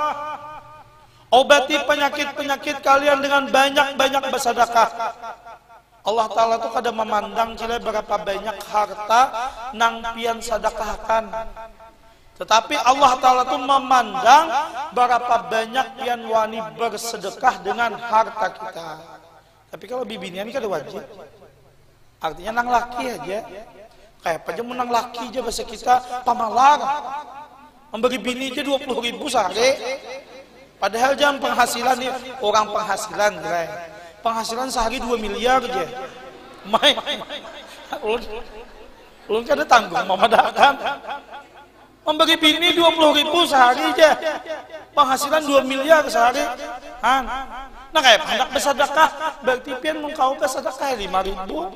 Obati penyakit-penyakit kalian dengan banyak-banyak bersedekah. Allah Ta'ala itu kada memandang cile berapa banyak harta nang pian sedekahkan. Tetapi Allah Ta'ala itu memandang berapa banyak pian wani bersedekah dengan harta kita. Tapi kalau bibinian kada wajib. Artinya nang laki aja. Kayak apa aja menang laki aja bahasa kita pamalar. Memberi bini aja dua puluh ribu sehari. Padahal jam penghasilan nih orang penghasilan, kira. Penghasilan sehari dua miliar aja. Mai, ulun, ulun kada tanggung memadakan. Memberi bini dua puluh ribu sehari aja. Penghasilan dua miliar sehari. Han. Nah kayak hendak bersedekah, berarti pian mengkau bersedekah lima ribu.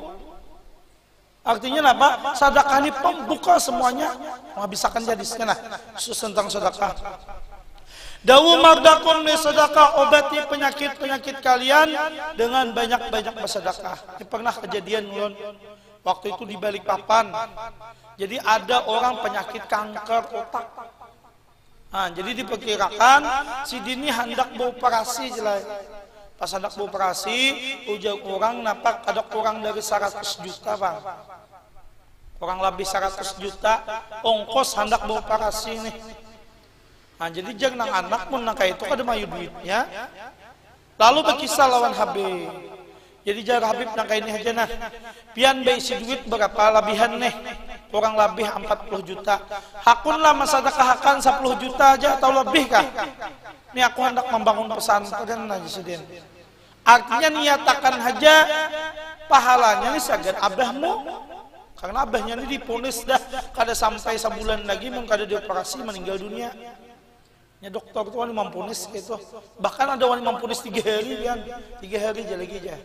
Artinya apa? Sedekah ini pembuka semuanya. Menghabiskan jadisnya nah, khusus tentang sedekah. Dawu magdakum li sedekah, obati penyakit-penyakit kalian dengan banyak-banyak bersedekah. Ini pernah kejadian ulun waktu itu di Balikpapan. Jadi ada orang penyakit kanker otak. Nah, jadi diperkirakan si Dini hendak beroperasi jelai. Pas hendak beroperasi, ujar orang napak ada kurang dari seratus juta bang. Kurang lebih seratus juta ongkos hendak beroperasi nih. Nah, jadi jangan anak pun nang kayak itu ada mayu duitnya. Lalu berkisah lawan Habib. Jadi jar Habib nang kayak ini aja nah. Pian beisi duit berapa lebihan nih? Kurang lebih empat puluh juta. Hakun lah masadakahakan sepuluh juta aja atau lebih kah? Ini aku hendak membangun pesantren aja sedih. Artinya niatakan aja pahalanya nih sagan abahmu. Karena abahnya ini diponis dah kada sampai sebulan lagi mung kada dioperasi meninggal dunia. Ya dokter itu wani mampunis gitu. Bahkan ada wani mampunis tiga hari kan, tiga hari aja lagi aja.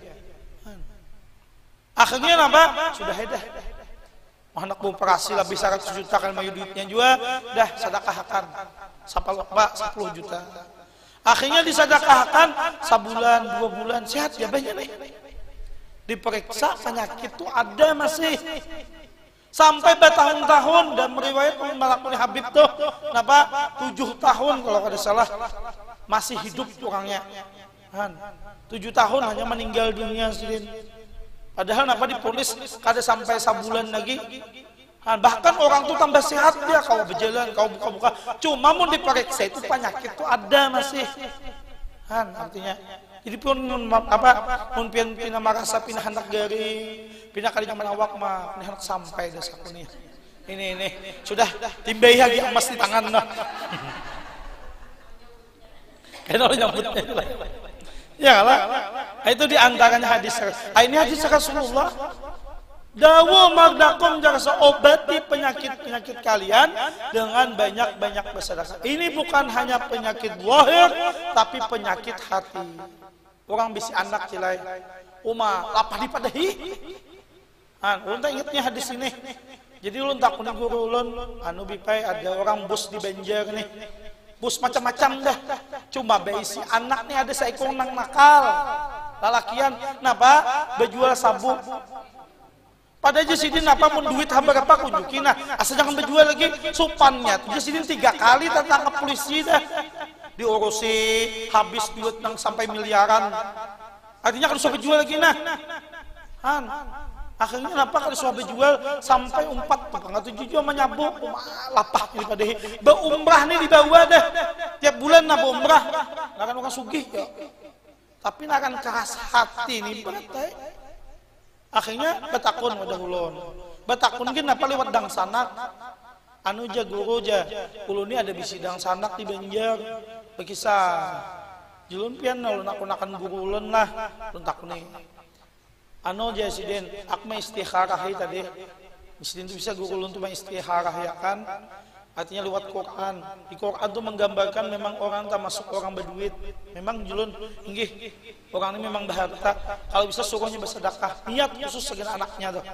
Akhirnya apa? Sudah dah. Anak beroperasi lebih seratus juta kan mayu duitnya juga, dah sedekahkan. sepuluh juta. Akhirnya disedekahkan sebulan, dua bulan sehat ya banyak nih. diperiksa penyakit tuh ada masih sampai bertahun-tahun, dan meriwayat Malakul Habib tuh kenapa tujuh tahun kalau ada salah masih hidup orangnya kan, tujuh tahun hanya meninggal dunia sidin. Padahal napa diponis kada sampai sebulan lagi. Nah, bahkan orang tuh tambah sehat dia, kau berjalan, kau buka-buka. Cuma mau diperiksa itu penyakit tuh ada masih. Kan artinya. Jadi pun apa pun pian pina marasa pindah hendak garing, pindah kali nyaman awak mah pindah hendak sampai dah sakunya. Ini ini sudah timbai lagi emas di tangan noh. Kenapa nyambutnya? Ya lah. Itu diantaranya hadis. Ini hadis Rasulullah. Dawu magdakum jasa obati penyakit-penyakit kalian dengan banyak-banyak bersedekah. Ini bukan hanya penyakit zahir, tapi penyakit hati. Orang bisi anak cilai, uma lapah dipadahi. An, ulun tak ingatnya hadis ini. Jadi ulun tak kuning guru ulun, anu bipai ada orang bus di Banjar nih. Bus macam-macam dah. Cuma beisi anak nih ada seekor nang nakal. Lalakian, napa? Berjual sabuk. Pada jasidin apa pun duit hamba apa kunjukin. Nah, asal jangan berjual lagi supannya. Jasidin tiga kali tertangkap polisi dah. Diurusi habis duit nang sampai miliaran. Artinya kalau sudah berjual lagi nah. Han. Akhirnya kenapa kalau sudah berjual sampai empat pengat tujuh jual menyabuk lapah ini pada berumrah nih di bawah dah. Tiap bulan nak berumrah. Nggak akan orang sugih ya. Tapi nak akan keras hati nih berat. Akhirnya betakun wadah ulun. Betakun gin apa lewat dang sanak. Anu ja guru ja. Ulun ni ada bisi dang sanak di Banjar. Berkisah. Julun pian ulun aku nakan guru ulun lah. Ulun takun nih. Anu ja sidin, ak mah istikharah tadi. Sidin tu bisa guru ulun tu mah istikharah ya kan. Artinya lewat Quran. Di Quran tu menggambarkan memang orang tak masuk orang berduit. Memang julun inggih. Orang ini memang berharta. Kalau bisa suruhnya bersedekah. Niat khusus dengan anaknya tuh.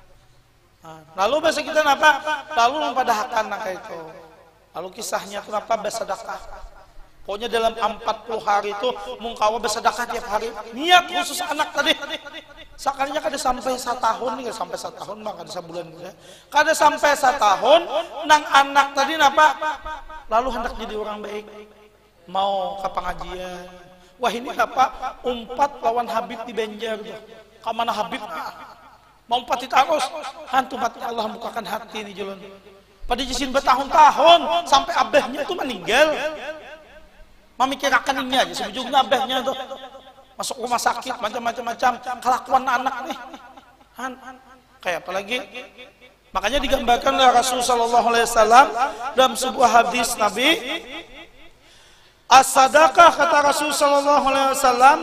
Nah, lalu bahasa kita apa? Lalu mempadahkan nak itu. Lalu kisahnya kenapa bersedekah? Pokoknya dalam empat puluh hari itu mungkawa bersedekah tiap hari. Niat khusus anak tadi. Sekalinya kada sampai satu tahun nih, kada sampai satu tahun mah kada sebulan gitu. Kada sampai satu tahun nang anak tadi napa? Lalu hendak jadi orang baik. Mau ke pengajian. Wah ini apa? Umpat lawan Habib di Banjar tuh. Kamana Habib? Mau umpat ditaros. Hantu mati Allah bukakan hati nih julun. Pada jisin bertahun-tahun sampai abahnya itu meninggal. Memikirkan ini aja sebujungnya abahnya tuh. Masuk rumah sakit macam-macam-macam kelakuan anak nih. Han, kayak apalagi? Makanya digambarkan oleh Rasulullah sallallahu alaihi wasallam dalam sebuah hadis Nabi. As-sadaqah kata Rasul sallallahu alaihi wasallam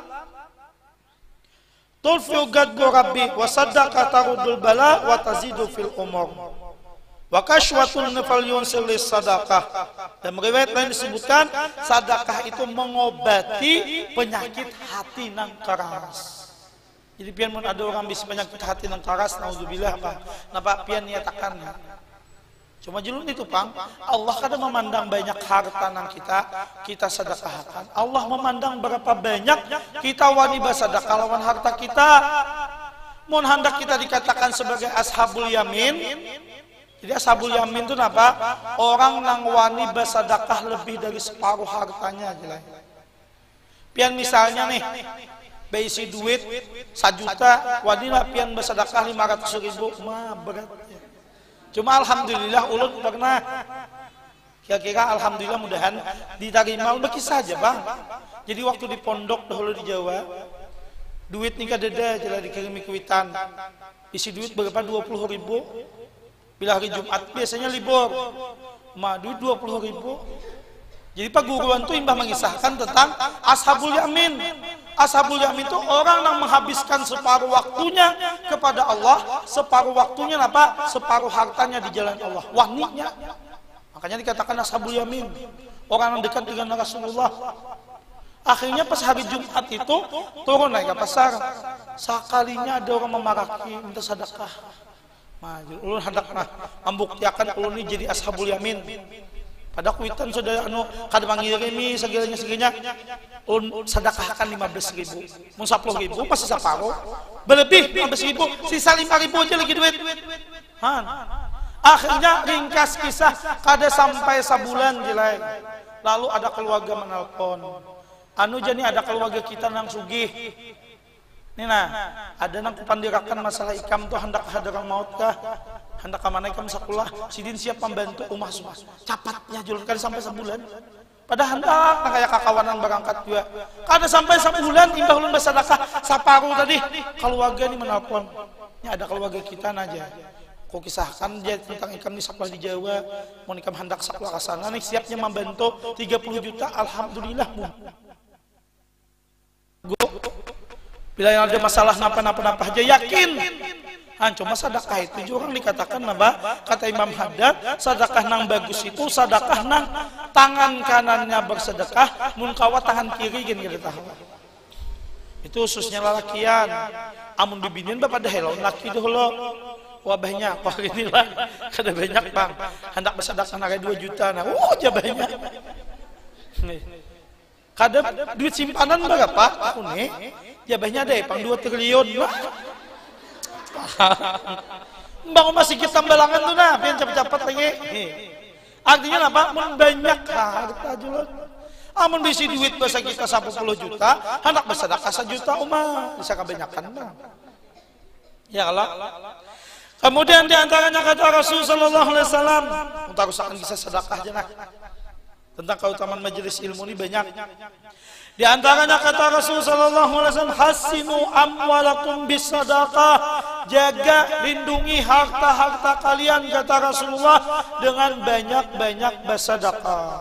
tulfiu gadbu rabbi wa sadaqah tarudul bala wa tazidu fil umur wa kashwatul nafal yunsil lis sadaqah. Dan riwayat lain disebutkan sedekah itu mengobati penyakit hati nang keras. Jadi pian mun ada orang bisa penyakit hati nang keras naudzubillah apa napa pian nyatakan. Cuma julun itu pang, Allah kadang memandang banyak harta nang kita, kita sedekahkan. Allah memandang berapa banyak kita wani bersedekah lawan harta kita. Mun hendak kita dikatakan sebagai ashabul yamin. Jadi ashabul yamin itu apa? Orang nang wani bersedekah lebih dari separuh hartanya jelas. Pian misalnya nih, beisi duit satu juta, wani lah pian bersedekah lima ratus ribu, mah berat. Cuma alhamdulillah ulun pernah kira-kira alhamdulillah mudahan diterima berkisah saja bang. Jadi waktu di pondok dahulu di Jawa duit nih kadeda jelas dikirimi kuitan isi duit berapa dua puluh ribu bila hari Jumat biasanya libur mah duit dua puluh ribu. Jadi Pak Guruan tuh imbah mengisahkan tentang ashabul yamin. Ashabul yamin itu orang yang menghabiskan separuh waktunya kepada Allah, separuh waktunya apa? Separuh hartanya di jalan Allah. Wahninya. Makanya dikatakan ashabul yamin. Orang yang dekat dengan Rasulullah. Akhirnya pas hari Jumat itu turun naik ke pasar. Sekalinya ada orang memaraki minta sedekah. Nah, ulun hendak nah membuktikan ulun ini jadi ashabul yamin. Pada kuitan sudah anu kada mangirimi segalanya segenya un sedekahkan lima belas ribu. Mun sepuluh ribu masih separuh. Berlebih lima belas ribu, sisa lima ribu aja lagi duit. Han. Akhirnya ringkas kisah kada sampai sebulan jelai. Lalu ada keluarga menelpon. Anu jadi ada keluarga kita nang sugih. Nina, ada nang kupandirakan masalah ikam tuh hendak hadirang maut kah? Hendak ke mana ikam sekolah? Sidin siap membantu umah semua. Capatnya julur kali sampai sebulan. Padahal hendak nang kayak kakawanan berangkat juga. Kada sampai sebulan imbah ulun bersedekah saparuh tadi. Keluarga ini menelpon. Ini ada keluarga kita aja. Kau kisahkan dia tentang ikam di sekolah di Jawa. Mau ikam hendak sekolah ke sana nih siapnya membantu tiga puluh juta. Alhamdulillah. Bila yang ada masalah napa-napa aja yakin. Han, cuma sedekah itu juga orang dikatakan apa? Kata Imam Haddad, sedekah nang bagus itu sedekah nang tangan kanannya bersedekah, mun kawa tangan kiri gini kita tahu. Itu khususnya lalakian. Amun dibinin bapak dah hello laki dulu. Wabahnya kok inilah kada banyak bang. Hendak bersedekah naga dua juta nah. Oh, aja banyak. Nih. Kada duit simpanan berapa? Aku nih. Jabahnya deh pang dua triliun. Bang masih kita tambalangan tuh nah, pian cepet-cepet lagi. Artinya apa? Mun banyak harta julun. Amun bisi duit bahasa kita sepuluh juta, hendak bersedekah sejuta umat bisa kebanyakan bang. Ya Allah. Kemudian diantaranya kata Rasul Sallallahu Alaihi Wasallam, untuk usahakan bisa sedekah jenah. Tentang keutamaan majelis ilmu ini banyak. Di antaranya kata Rasul sallallahu alaihi wasallam, hasinu amwalakum bisadaqah, jaga lindungi harta-harta kalian kata Rasulullah dengan banyak-banyak bersedekah.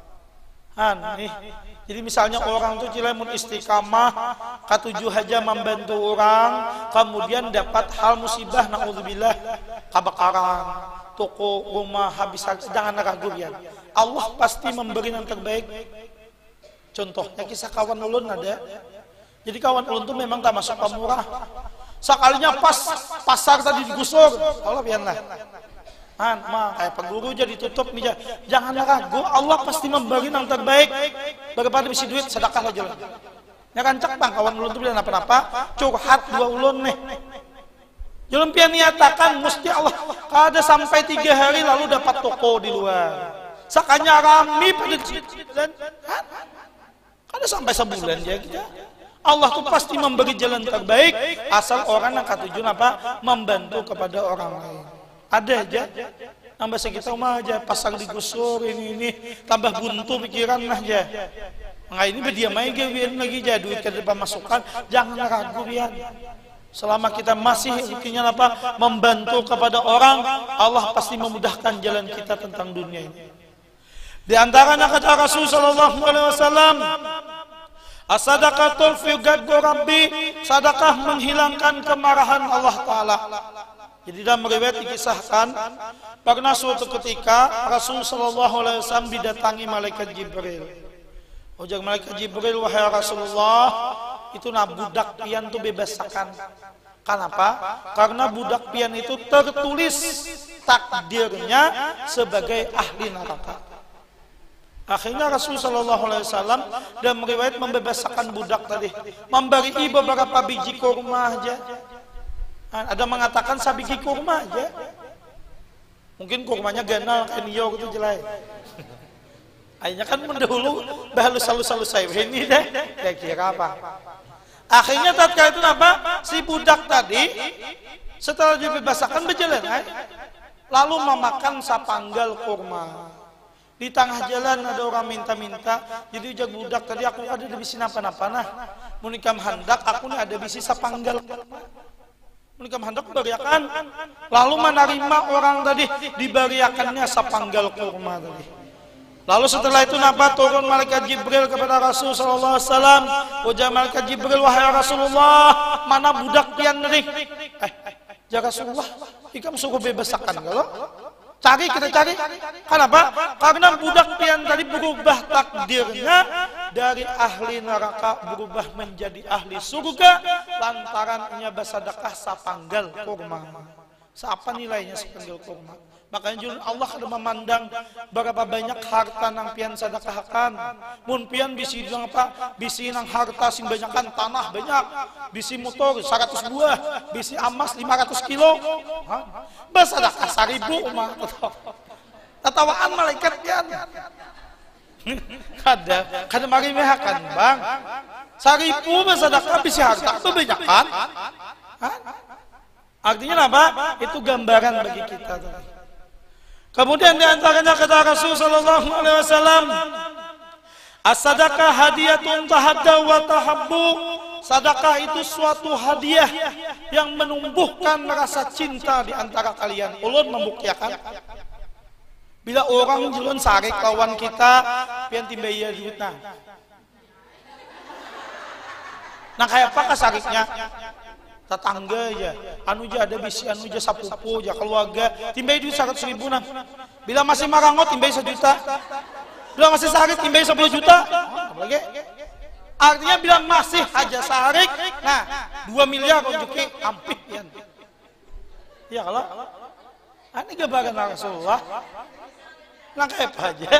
Han nih. Jadi misalnya orang tuh cilemun istiqamah, katujuh aja membantu orang, kemudian dapat hal musibah naudzubillah, kebakaran, toko, rumah habis, jangan ragu ya. Allah pasti memberi yang terbaik. Contohnya kisah kawan ulun ada. Jadi kawan ulun tuh memang tak masuk pemurah. Sekalinya pas pasar tadi digusur, Allah biarlah. Han, mah kayak pengguru jadi tutup nih. Jangan ragu, Allah pasti memberi yang terbaik. Bagaimana bisa duit sedekah aja lah. Ya kan cek bang kawan ulun tuh bilang apa-apa, curhat dua ulun nih. Julun pian niatakan mesti Allah kada sampai tiga hari lalu dapat toko di luar. Sakanya rami pada dan kada sampai sebulan ya kita. Allah tuh pasti memberi jalan terbaik asal orang yang katujuan apa membantu kepada orang lain. Ada aja tambah sekitar mah aja pasang digusur ini ini tambah buntu pikiran aja. Nah ini berdiam aja biar lagi jadi duit ke depan masukan jangan ragu biar. Selama kita masih intinya apa membantu kepada orang, Allah pasti memudahkan jalan kita tentang dunia ini. Di antaranya kata Rasul sallallahu alaihi wasallam, as-sadaqatul fi ghadbi rabbi, sedekah menghilangkan kemarahan Allah taala. Jadi dalam riwayat dikisahkan pernah suatu ketika Rasul sallallahu alaihi wasallam didatangi malaikat Jibril. Ujang malaikat Jibril, wahai Rasulullah, itu nah budak pian tuh bebasakan. Kenapa? Karena budak pian itu tertulis takdirnya sebagai ahli neraka. Akhirnya Rasul sallallahu alaihi wasallam dan meriwayat membebaskan budak tadi, memberi beberapa biji kurma aja. Ada mengatakan sabiji kurma aja. Mungkin kurmanya ganal kayak niyo gitu jelai. Akhirnya kan mendahulu bahalus-halus-halus saya ini deh. Kira-kira apa? Akhirnya tatkala itu apa? Si budak tadi setelah dibebaskan berjalan, lalu memakan sapanggal kurma. Di tengah jalan ada orang minta-minta, jadi ujak budak tadi aku ada di bisi napa-napa nah, munikam hendak aku nih ada bisi sapanggal, munikam hendak beriakan, lalu menerima orang tadi diberiakannya sapanggal kurma tadi. Lalu setelah itu napa turun malaikat Jibril kepada Rasul sallallahu alaihi wasallam, ujar malaikat Jibril, wahai Rasulullah, mana budak pian tadi? Eh, ya Rasulullah, ikam suruh bebaskan kalau? Cari kita cari. Kenapa? Karena budak pian tadi berubah takdirnya dari ahli neraka berubah menjadi ahli surga lantaran ia bersedekah sapanggal kurma. Seapa nilainya sepenggal kurma? Makanya jujur Allah kada memandang berapa banyak harta nang pian sedekahkan. Mun pian bisi bilang apa? Bisi nang harta sing banyakan tanah banyak, bisi motor seratus buah, bisi emas lima ratus kilo. Bersedekah seribu umat. Tatawaan malaikat pian. Kada, kada mari mehakan bang. Seribu bersedekah bisi harta itu banyakan. Artinya apa? Itu gambaran bagi kita. Kemudian diantaranya kata Rasul Sallallahu Alaihi Wasallam, as-sadaqah hadiyatun tahaddaw wa tahabbu. Sedekah itu suatu hadiah yang menumbuhkan rasa cinta di antara kalian. Ulun membuktikan, bila orang jelun sarik kawan kita, pian timbaya duitna. Nah kayak apa kasariknya? Tetangga aja, anu aja ada bisi, anu aja sapupu aja, keluarga, timbay duit seratus ribu nah. Bila masih marangot, timbay sejuta. Bila masih sarik, timbay sepuluh juta. Apalagi? Artinya bila masih aja sarik, nah dua miliar konjuki, ampih ya. Ya kalau, ini gambaran Rasulullah, nah kayak apa aja.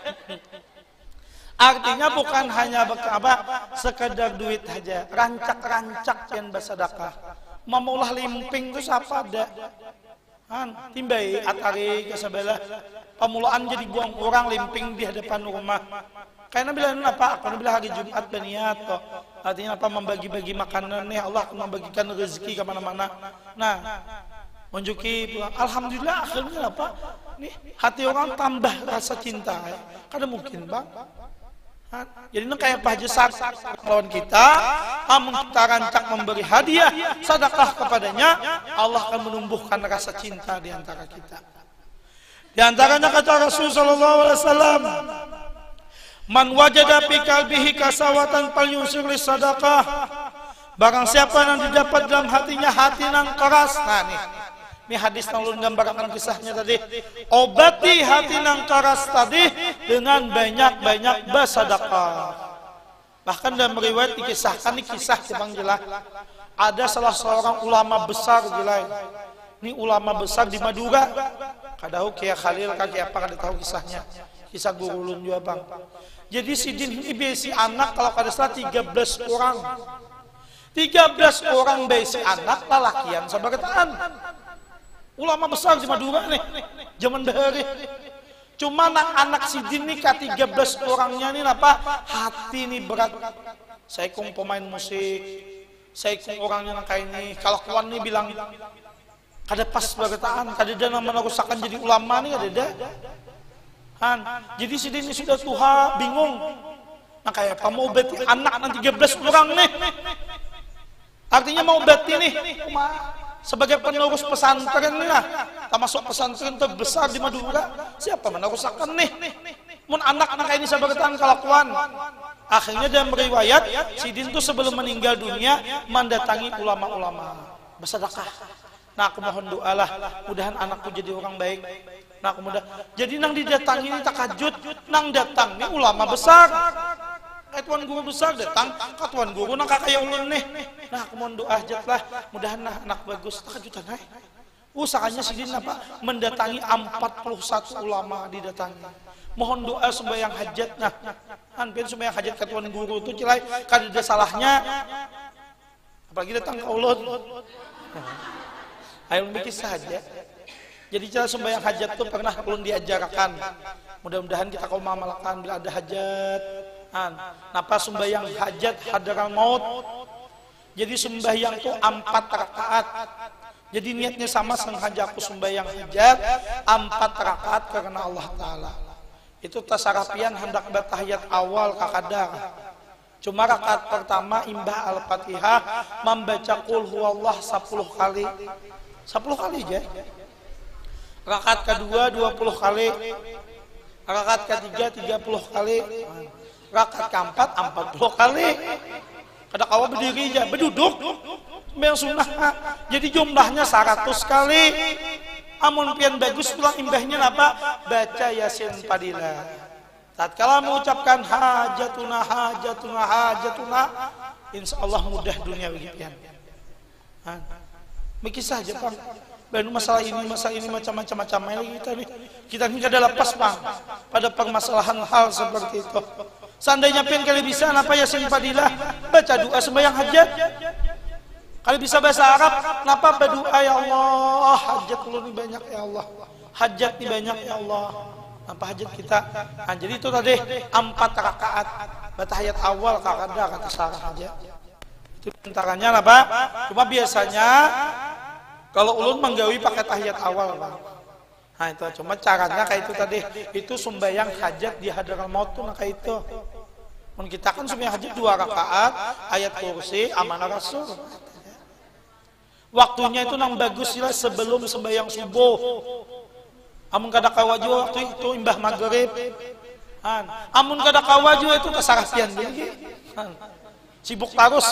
Artinya bukan hanya apa sekedar duit saja, rancak-rancak yang bersedekah. Mamulah limping itu siapa ada? Han, timbai atari ke sebelah pemulaan jadi buang orang limping di hadapan rumah. Karena bila apa? Karena bila hari Jumat berniat toh. Artinya apa? Membagi-bagi makanan nih, Allah akan membagikan rezeki kemana-mana. Nah, menunjuki pulang. Alhamdulillah akhirnya apa? Nih hati orang tambah rasa cinta. Ya. Kada mungkin bang. Jadi ini kayak Pak Jesak lawan kita, amun kita rancak memberi hadiah sedekah kepadanya, Allah akan menumbuhkan rasa cinta di antara kita. Di antaranya kata Rasul sallallahu alaihi wasallam, man wajada fi qalbihi kasawatan falyunsir lis sadaqah. Barang siapa yang didapat dalam hatinya hati nang keras. Nah nih. Ini hadis yang ulun gambarkan kisahnya tadi. Obati hati nang keras tadi dengan banyak-banyak bersedekah. Bahkan dalam riwayat dikisahkan, ini kisah Jepang jelas. Ada salah seorang ulama besar jelas. Ini ulama besar di Madura. Kadahu kayak Khalil, kayak apa kada tahu kisahnya. Kisah guru ulun juga bang. Jadi sidin ini besi anak kalau kada salah tiga belas orang. tiga belas orang besi anak lalakian sabagetaan. Ulama besar di Madura nih, zaman dahari. Cuma anak-anak sidin nih ke tiga belas orangnya nih apa? Hati nih berat. Saya kong pemain musik, saya kong orangnya nang kayak ini. Kalau kawan nih bilang, kada pas bagetaan, kada ada nama rusakan jadi ulama nih kada ada. Han, jadi sidin ini sudah tua, bingung. Nah kayak apa mau beti anak nang tiga belas orang nih? Artinya mau beti nih, sebagai penerus pesantren nih lah, termasuk pesantren terbesar di Madura, siapa meneruskan nih? Mun anak-anak ini sahabatkan kelakuan. Akhirnya dalam riwayat, sidin itu sebelum meninggal dunia mendatangi ulama-ulama bersedekah. Nah aku mohon doalah, mudahan anakku jadi orang baik. Nah aku mudah. Jadi nang didatangi ini takajud, nang datang nih ulama besar. Kayak tuan guru besar datang, ke tuan guru nang kakak ulun nih. Nah, aku mohon doa ajatlah, mudahan nah, anak bagus. Takajutan hai. Usahanya sidin apa? Mendatangi empat puluh satu ulama didatangi. Mohon doa sembahyang hajat. Nah, hampir sembahyang hajat ke tuan guru itu cilai kada ada salahnya. Apalagi datang ke ulun. Ayo mikir saja. Jadi cara sembahyang hajat itu pernah ulun diajarkan. Mudah-mudahan kita kaum amalkan bila ada hajat. Napa sembahyang hajat hadaral maut. Jadi sembahyang itu empat rakaat. Jadi niatnya sama sengaja aku sembahyang hajat empat rakaat karena Allah Ta'ala. Itu tasarapian hendak bertahiyat awal kakadar. Cuma rakaat pertama imbah al-fatihah membaca qul huwallah sepuluh kali. sepuluh kali aja. Rakaat kedua dua puluh kali. Rakaat ketiga tiga puluh kali. Rakaat keempat empat puluh kali. Kada kawa berdiri aja, berduduk. Yang sunnah. Jadi jumlahnya seratus kali. Amun pian bagus pulang imbahnya apa? Baca Yasin Padilla. Tatkala mengucapkan hajatuna hajatuna hajatuna, insya Allah mudah dunia bagi pian. Mikisah aja Bang. Baru masalah ini, masalah ini macam-macam macam lagi kita nih. Kita ini kada lepas Bang pada permasalahan hal seperti itu. Seandainya pian kali bisa napa Yasin Fadilah baca doa sembahyang hajat. Kali bisa bahasa Arab, napa berdoa ya Allah, hajat ulun ini banyak ya Allah. Hajat ini banyak ya Allah. Apa hajat kita? Nah, jadi itu tadi empat rakaat. Batahiyat awal kakada kata sarah aja. Itu antaranya apa? Cuma biasanya kalau ulun menggawi pakai tahiyat awal, Bang. Nah itu cuma caranya kayak itu tadi. Itu sembahyang hajat di hadarat maut tuh nah kayak itu. Men kita kan sembahyang hajat dua rakaat, ayat kursi, amanah rasul. Waktunya itu nang bagus sila sebelum sembahyang subuh. Amun kada kawaju waktu itu imbah maghrib. Han. Amun kada kawaju itu kesarapian jadi. Sibuk terus.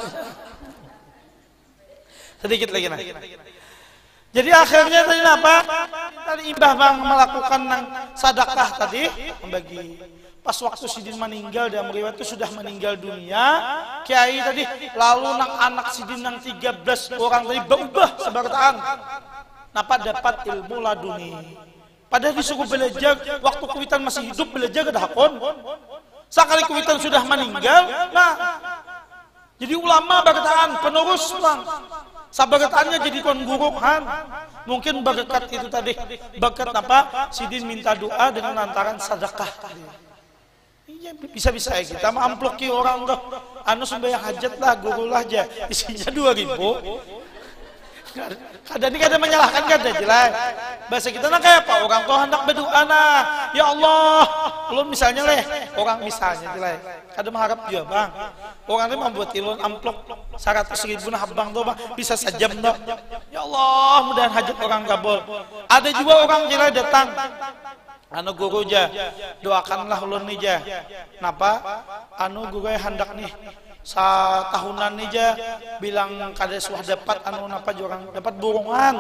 Sedikit lagi nah. Jadi akhirnya tadi apa? Tadi imbah Bang melakukan nang sedekah tadi membagi. Pas waktu Sidin meninggal dan riwayat itu sudah meninggal dunia, kiai tadi lalu nang anak Sidin nang tiga belas orang tadi berubah sebartaan. Napa dapat ilmu laduni. Padahal disuruh belajar waktu kuitan masih hidup belajar kada hakon. Sekali kuitan sudah meninggal, nah jadi ulama berkataan penerus Bang. Sabarataannya jadi tuan guru kan. Mungkin berkat itu tadi berkat apa? Sidin minta doa dengan lantaran sedekah tadi. Iya bisa-bisa ya kita mamploki orang loh. Anu sembahyang hajat lah guru lah aja. Isinya dua ribu. Kadang ini kadang menyalahkan kada jelas. Bahasa kita nak kayak apa? Orang kau hendak berdoa nah. Ya Allah, belum misalnya leh. Orang misalnya jelas. Kadang mengharap juga Bang. Orang ini membuat ilun amplop seratus ribu nah Bang tuh Bang bisa sajam dok. Ya Allah, mudahan hajat orang kabul. Ada juga orang jelas datang. Anu guru aja, doakanlah ulun nih ja. Napa? Anu guru hendak nih. Sa tahunan nih ja bilang kada suah dapat anu napa jorang dapat burungan.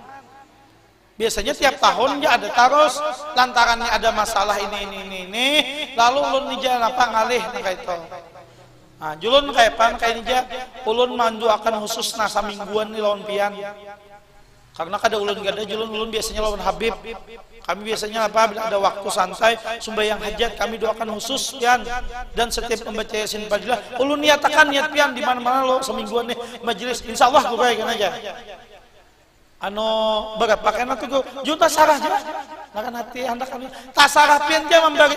Biasanya tiap tahun ya ada terus lantarannya ada masalah ini ini ini ini lalu ulun nih ja napa ngalih nih kayak itu. Nah, julun kayak pan kayak ini ja ulun manduakan khusus nah samingguan nih lawan pian. Karena kada ulun kada julun ulun biasanya lawan Habib. Kami biasanya apa bila ada waktu santai sembahyang hajat kami doakan khusus pian dan setiap membaca Yasin Fadilah ulun niatakan niat pian di mana-mana lo semingguan nih majelis insyaallah gue kayak aja. Anu berapa kena tuh juta sarah aja. Nakan hati hendak kami tasarah pian dia membagi.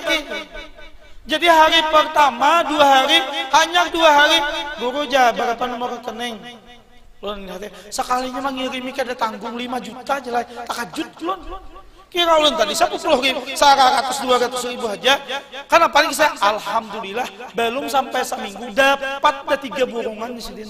Jadi hari pertama dua hari hanya dua hari guru aja berapa nomor rekening. Ulun hati sekalinya mengirimi kada tanggung lima juta aja lah takajud ulun. Kira ulun tadi sepuluh ribu, seratus dua ratus ribu aja. Karena paling saya alhamdulillah belum sampai seminggu dapat ada tiga burungan di sini.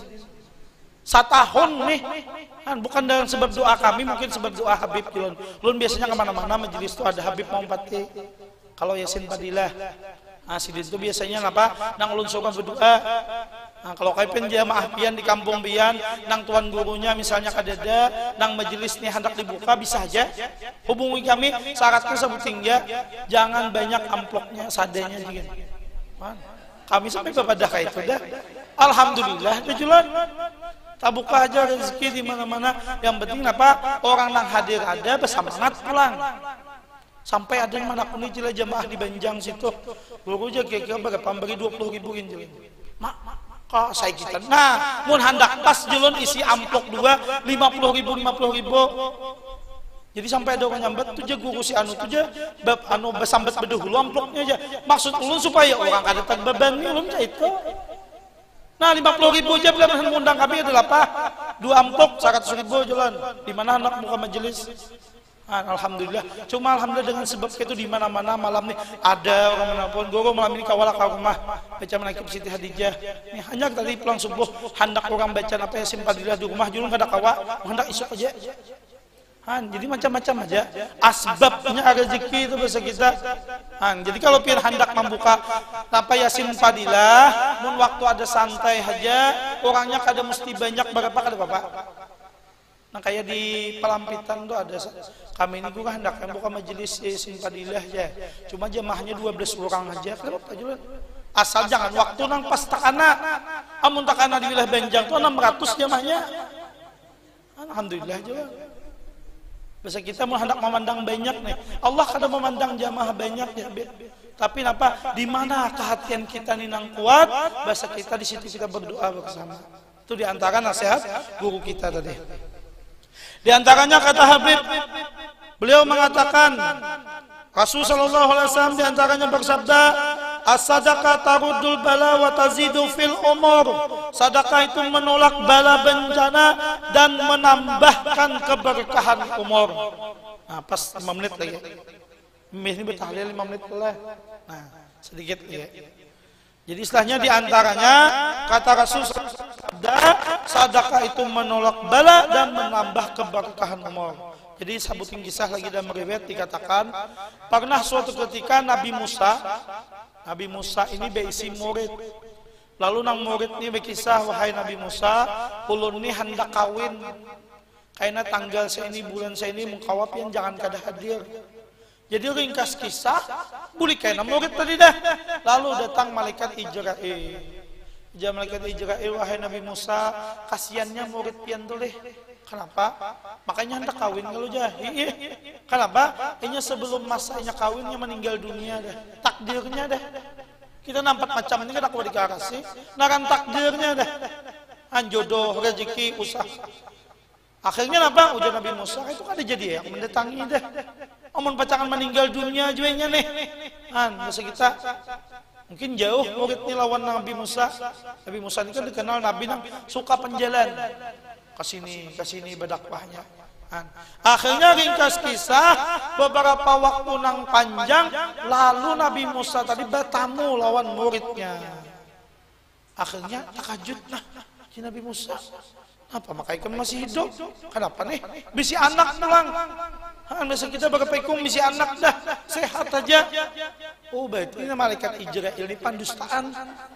Satahun nih, kan bukan dengan sebab doa kami, mungkin sebab doa Habib ulun. Ulun biasanya kemana-mana majelis itu ada Habib mau pati. Kalau Yasin Fadilah, nah sidin itu biasanya apa? Nang ulun suka berdoa. Nah, kalau kaipen jamaah pian di kampung pian, nang tuan gurunya misalnya kadada, nang majelis nih hendak dibuka bisa aja. Hubungi kami, syaratnya sebuting ya, jangan banyak amplopnya, sadanya juga. Kami sampai kepada kayak itu dah. Alhamdulillah, tujuan. Tak buka aja rezeki di mana-mana. Yang penting apa? Orang nang hadir ada, bersemangat pulang. Sampai ada yang mana pun ini jamaah di Banjang situ. Guru aja kira-kira berapa? Beri dua puluh ribu ini. Mak, kok saya kita nah mun hendak pas julun isi amplop dua lima puluh ribu lima puluh ribu jadi sampai ada orang nyambat tuh aja guru si anu tuh aja bab anu besambat bedahulu amplopnya aja maksud ulun supaya orang kada terbeban nih ulun itu nah lima puluh ribu aja bila mengundang kami adalah apa dua amplop seratus ribu jalan di mana anak muka majelis. Alhamdulillah, cuma alhamdulillah dengan sebab itu di mana-mana malam nih ada orang manapun guru malam ini kawala ke rumah baca menakib Siti Hadijah. Ini hanya tadi pulang subuh hendak orang baca apa Yasin Fadilah di rumah julun kada kawa hendak isuk aja. Han, jadi macam-macam aja. Asbabnya rezeki itu bahasa kita. Han, jadi kalau pir hendak membuka apa Yasin Fadilah, mun waktu ada santai aja, orangnya kada mesti banyak berapa kada Bapak. Nah kayak di Pelampitan tuh ada kami ini juga hendak buka majelis Yasin Fadilah aja. Cuma jamaahnya dua belas orang aja. Kenapa juga? Asal jangan waktu nang pas takana. Amun takana di wilayah Banjang tuh enam ratus jamaahnya. Alhamdulillah juga. Bahasa kita mau hendak memandang banyak nih. Allah kadang memandang jamaah banyak ya. Tapi apa? Di mana kehatian kita nih nang kuat? Bahasa kita di situ kita berdoa bersama. Itu diantara nasihat guru kita tadi. Di antaranya kata Habib, beliau mengatakan, Rasul sallallahu alaihi wasallam di antaranya bersabda, as-sadaqah taruddul bala wa tazidu fil umur. Sedekah itu menolak bala bencana dan menambahkan keberkahan umur. Nah, pas lima menit lagi. Ini bertahlil lima menit lah. Nah, sedikit ya. Jadi istilahnya di antaranya kata Rasul sabda, sedekah itu menolak bala dan menambah keberkahan umur. Jadi sabutin kisah lagi dalam riwayat dikatakan, pernah suatu ketika Nabi Musa, Nabi Musa ini berisi murid. Lalu nang murid ini berkisah, wahai Nabi Musa, ulun ini hendak kawin. Karena tanggal saya ini, bulan saya ini mengkawap yang jangan kada hadir. Jadi ringkas kisah, boleh kena murid tadi dah. Lalu datang malaikat Ijrail. Jadi malaikat Ijrail, wahai Nabi Musa, kasihannya murid pian toleh. Kenapa? Makanya hendak kawin kalau jahil. Kenapa? Ini sebelum masanya kawinnya meninggal dunia dah. Takdirnya dah. Kita nampak macam ini kita kuat dikasih. Naran takdirnya dah. Anjodoh, rezeki, usaha. Akhirnya apa? Ujar Nabi Musa itu kada jadi ya, mendatangi dah. Omong pacangan meninggal dunia juenya nih. An, masa kita mungkin jauh murid ini lawan Nabi Musa. Nabi Musa ini kan dikenal Nabi yang suka penjalan. Kesini, kesini berdakwahnya. Akhirnya ringkas kisah, beberapa waktu nang panjang, lalu Nabi Musa tadi bertamu lawan muridnya. Akhirnya takajud nah, si Nabi Musa. Apa makanya kamu masih hidup? Kenapa nih? Bisi anak pulang. Han, biasa kita berpekung bisi anak dah, sehat aja. Oh baik, ini malaikat Ijrail ini pandustaan.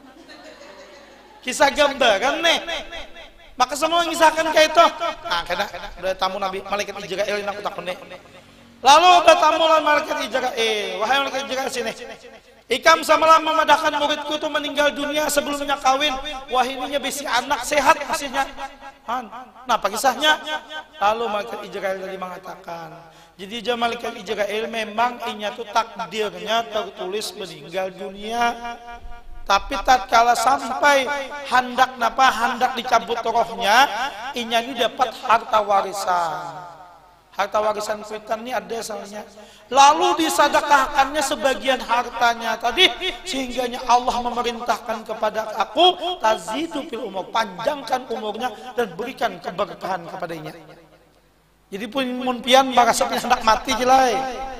Kisah gambaran nih. Maka semua mengisahkan kayak itu. Nah, karena udah tamu Nabi malaikat Ijrail ini aku takut nih. Lalu udah tamu malaikat Ijrail, wahai malaikat Ijrail sini. Ikam samalah memadahkan muridku itu meninggal dunia sebelumnya kawin. Wah ininya bisi anak sehat hasilnya. Nah, apa kisahnya? Lalu malaikat Ijrail tadi mengatakan, jadi jam malaikat Ijrail memang inya tuh takdirnya tertulis meninggal dunia. Tapi tatkala sampai hendak napa hendak dicabut rohnya, inya ini dapat harta warisan. Harta warisan kuitan ini ada soalnya. Lalu disedekahkannya sebagian hartanya tadi, sehingganya Allah memerintahkan kepada aku tazidu fil umur, panjangkan umurnya dan berikan keberkahan kepadanya. Jadi pun mun pian marasa hendak mati jelai.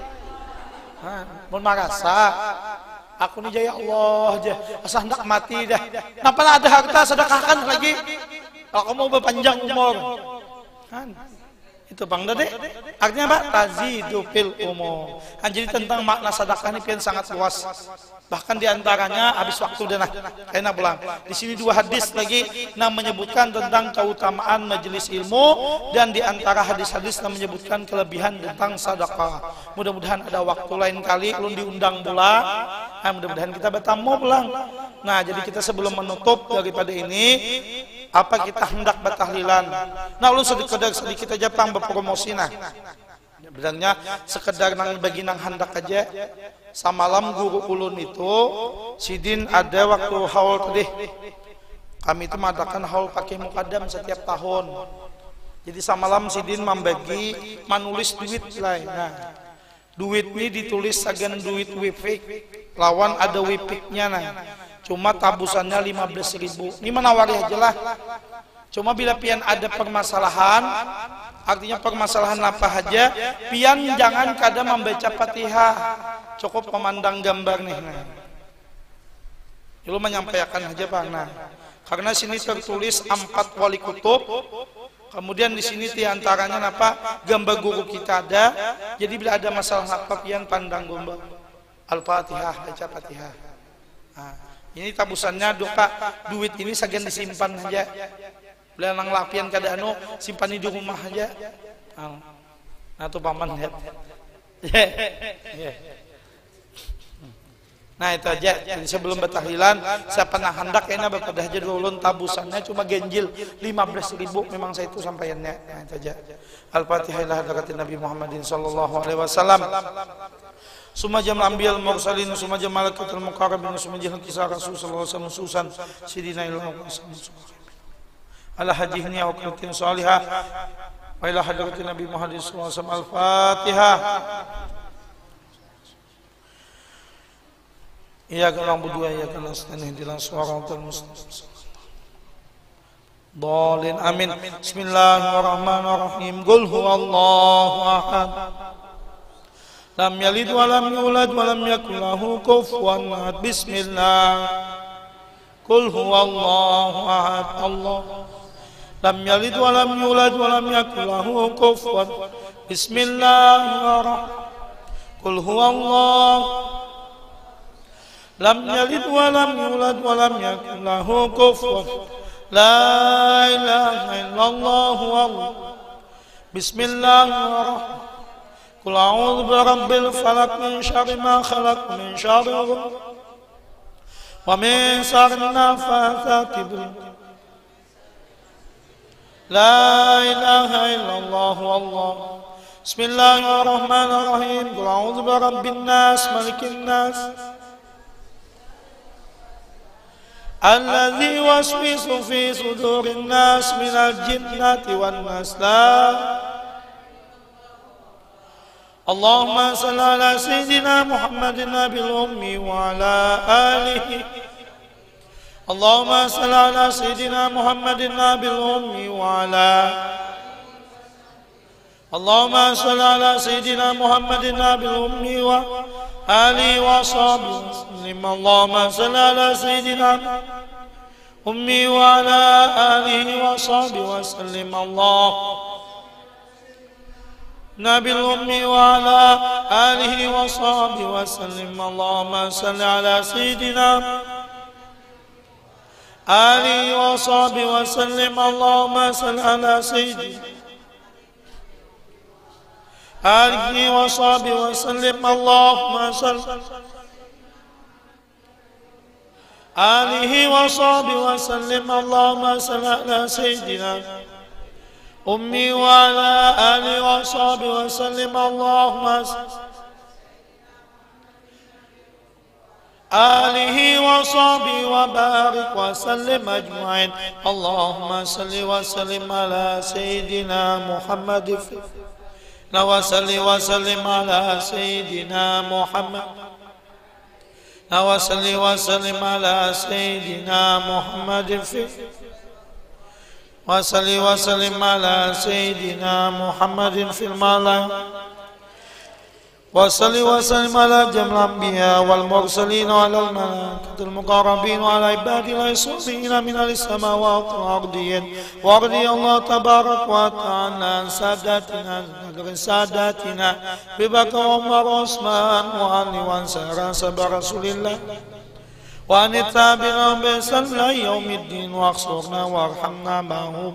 Nah, mun marasa aku nih jaya Allah aja, asal hendak mati dah. Kenapa ada harta sedekahkan lagi? Kalau kamu berpanjang umur, kan? Itu bang dede. Artinya apa? Tazidu fil umur. Kan jadi tentang makna sedekah ini pian sangat luas. Bahkan diantaranya habis waktu dan kena pulang. Di sini dua hadis lagi yang menyebutkan tentang keutamaan majelis ilmu dan diantara hadis-hadis yang menyebutkan kelebihan tentang sedekah. Mudah-mudahan ada waktu lain kali ulun diundang pula. Nah, mudah-mudahan kita bertamu pulang. Nah, jadi kita sebelum menutup daripada ini, apa kita hendak bertahlilan. Nah, ulun sedikit sedikit aja pang berpromosi nah. Sebenarnya sekedar nang bagi nang hendak aja. Samalam guru ulun itu sidin ada waktu haul tadi. Kami itu mengadakan haul pakai mukadam setiap tahun. Jadi samalam sidin membagi menulis duit lah. Nah, duit ini ditulis agan duit wipik. Lawan ada wipiknya nah. Cuma tabusannya lima belas ribu. Ini menawari aja lah. Cuma bila pian ada permasalahan, artinya permasalahan apa aja, pian jangan kadang membaca Fatihah, cukup memandang gambar nih. Nah, lu menyampaikan aja bang. Nah, karena sini tertulis empat wali kutub, kemudian di sini diantaranya apa gambar guru kita ada. Jadi bila ada masalah apa pian pandang gambar Al-Fatihah, baca Fatihah. Nah, ini tabusannya doa duit ini segan disimpan aja. Bila nang lapian kada anu simpan di rumah aja. Nah tuh paman ya. Nah itu aja. Jadi sebelum bertahlilan saya pernah hendak kayaknya berpedah aja ulun tabusannya cuma genjil lima belas ribu memang saya itu sampaiannya. Nah itu aja. Al-Fatihah ila hadratin Nabi Muhammadin sallallahu alaihi wasallam. Summa jam ambil mursalin summa jam malaikatul muqarrabin summa jam kisah Rasul sallallahu alaihi wasallam susan sidina ilmu ala hajihni wa qutin salihah wa ila hadratin Nabi Muhammadin sallallahu alaihi wasallam. Al-Fatihah. Iyyaka na'budu wa iyyaka nasta'in ihdinas siratal mustaqim. Dhalin amin. Bismillahirrahmanirrahim. Qul huwallahu ahad. Lam yalid wa lam yulad wa lam yakul lahu kufuwan ahad. Bismillah. Qul huwallahu ahad. Allah. Lam yalid wa lam yulad wa lam yakul lahu kufuwan. Bismillahirrahmanirrahim. Qul huwallahu lam yalid wa lam yulad wa lam yakul lahu kufuwan. La ilaha illallah wallah. Bismillahirrahmanirrahim. Qul a'udzu birabbil falaq min syarri ma khalaq min syarri wa min syarri nafathati bil. La ilaha illallah wallah. Bismillahirrahmanirrahim. Qul a'udzu birabbin nas malikin nas الذي يوسوس في صدور الناس من الجنة والناس. اللهم صل على سيدنا محمد النبي الأمي وعلى آله. اللهم صل على سيدنا محمد النبي الأمي وعلى اللهم صل على سيدنا محمد النبي الأمي وآله وصحبه وسلم. اللهم صل على سيدنا أمي وعلى آله وصحبه وسلم. الله نبي الأمي وعلى آله وصحبه وسلم. اللهم صل على سيدنا آله وصحبه وسلم. اللهم صل على سيدنا آله وصحبه وسلم. اللهم صل آله وصحبه وسلم. اللهم صل على سيدنا أمي وعلى آله وصحبه وسلم. اللهم صل آله وصحبه وبارك وسلم أجمعين. اللهم صل وسلم على سيدنا محمد وصل وسلم على سيدنا محمد وصل وسلم على سيدنا محمد وصل وسلم على سيدنا محمد في الملا وصل وسلم على جميع الأنبياء والمرسلين وعلى الملائكة المقربين وعلى عباد الله الصالحين من السماوات والأرضين. وارضي الله تبارك وتعالى عن ساداتنا ساداتنا أبي بكر وعمر وعثمان وعلي وعن سائر أصحاب رسول الله وعن التابعين بإحسان إلى يوم الدين. واغفرنا وارحمنا معهم.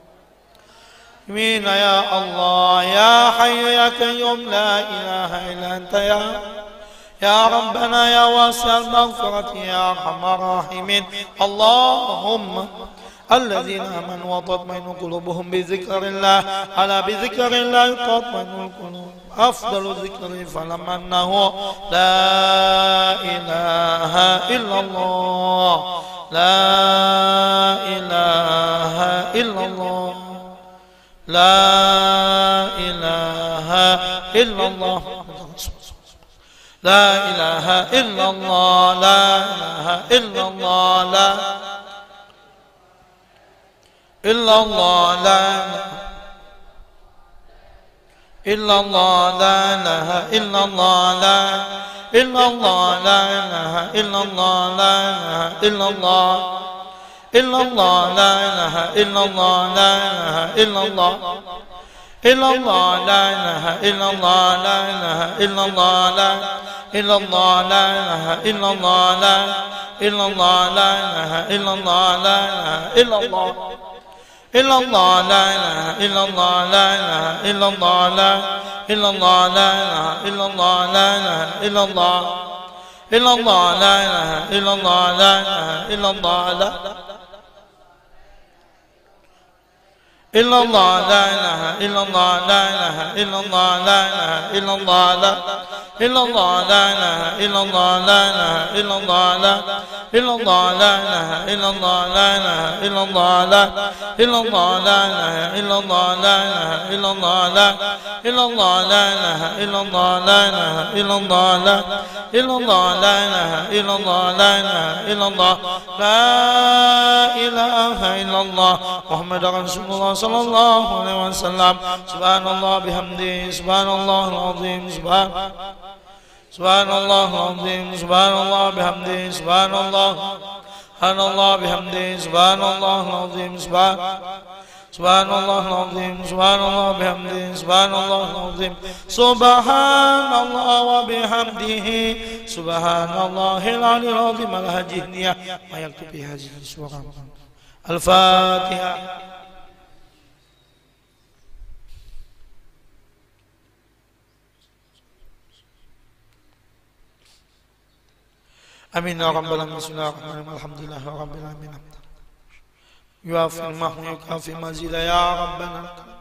آمين يا الله يا حي يا قيوم لا إله إلا أنت يا يا ربنا يا واسع المغفرة يا أرحم الراحمين. اللهم الذين آمنوا وتطمئن قلوبهم بذكر الله ألا بذكر الله تطمئن القلوب. أفضل الذكر فلما أنه لا إله إلا الله لا إله إلا الله لا إله إلا الله لا إله إلا الله لا إله إلا الله لا إلا الله لا إلا الله لا إله إلا الله لا إلا الله لا إله إلا الله لا إله إلا الله إلا الله لا إله إلا الله لا إله إلا الله إلا الله لا إله إلا الله لا إله إلا الله لا إلا الله لا إله إلا الله لا إلا الله لا إله إلا الله لا إله إلا الله إلا الله لا إله إلا الله لا إله إلا الله لا إلا الله لا إله إلا الله لا إله إلا الله illallah, la ilaha illallah, la ilaha illallah, la illallah, la ilaha illallah, la ilaha illallah, la ilaha illallah, la illallah, la ilaha illallah, la ilaha illallah, la illallah, la ilaha illallah, la ilaha illallah, la illallah, la ilaha illallah, la ilaha illallah, la illallah, la ilaha illallah, la ilaha illallah, la illallah, la ilaha illallah, la ilaha illallah, la ilaha illallah, Muhammad Rasulullah sallallahu alaihi wasallam. Subhanallah bihamdi, subhanallah al-azim, subhan subhanallah al-azim, subhanallah bihamdi, subhanallah subhanallah bihamdi, subhanallah al-azim, subhan subhanallah al-azim, subhanallah bihamdi, subhanallah al-azim, subhanallah wa bihamdihi, subhanallahil aliyil azim. Al-hajiniyah ma yaktubi hadhihi surah. Al-Fatihah. Amin ya rabbal alamin. Bismillahirrahmanirrahim. Alhamdulillahi rabbil alamin. يوافي المحو يكافي مزيدا يا ربنا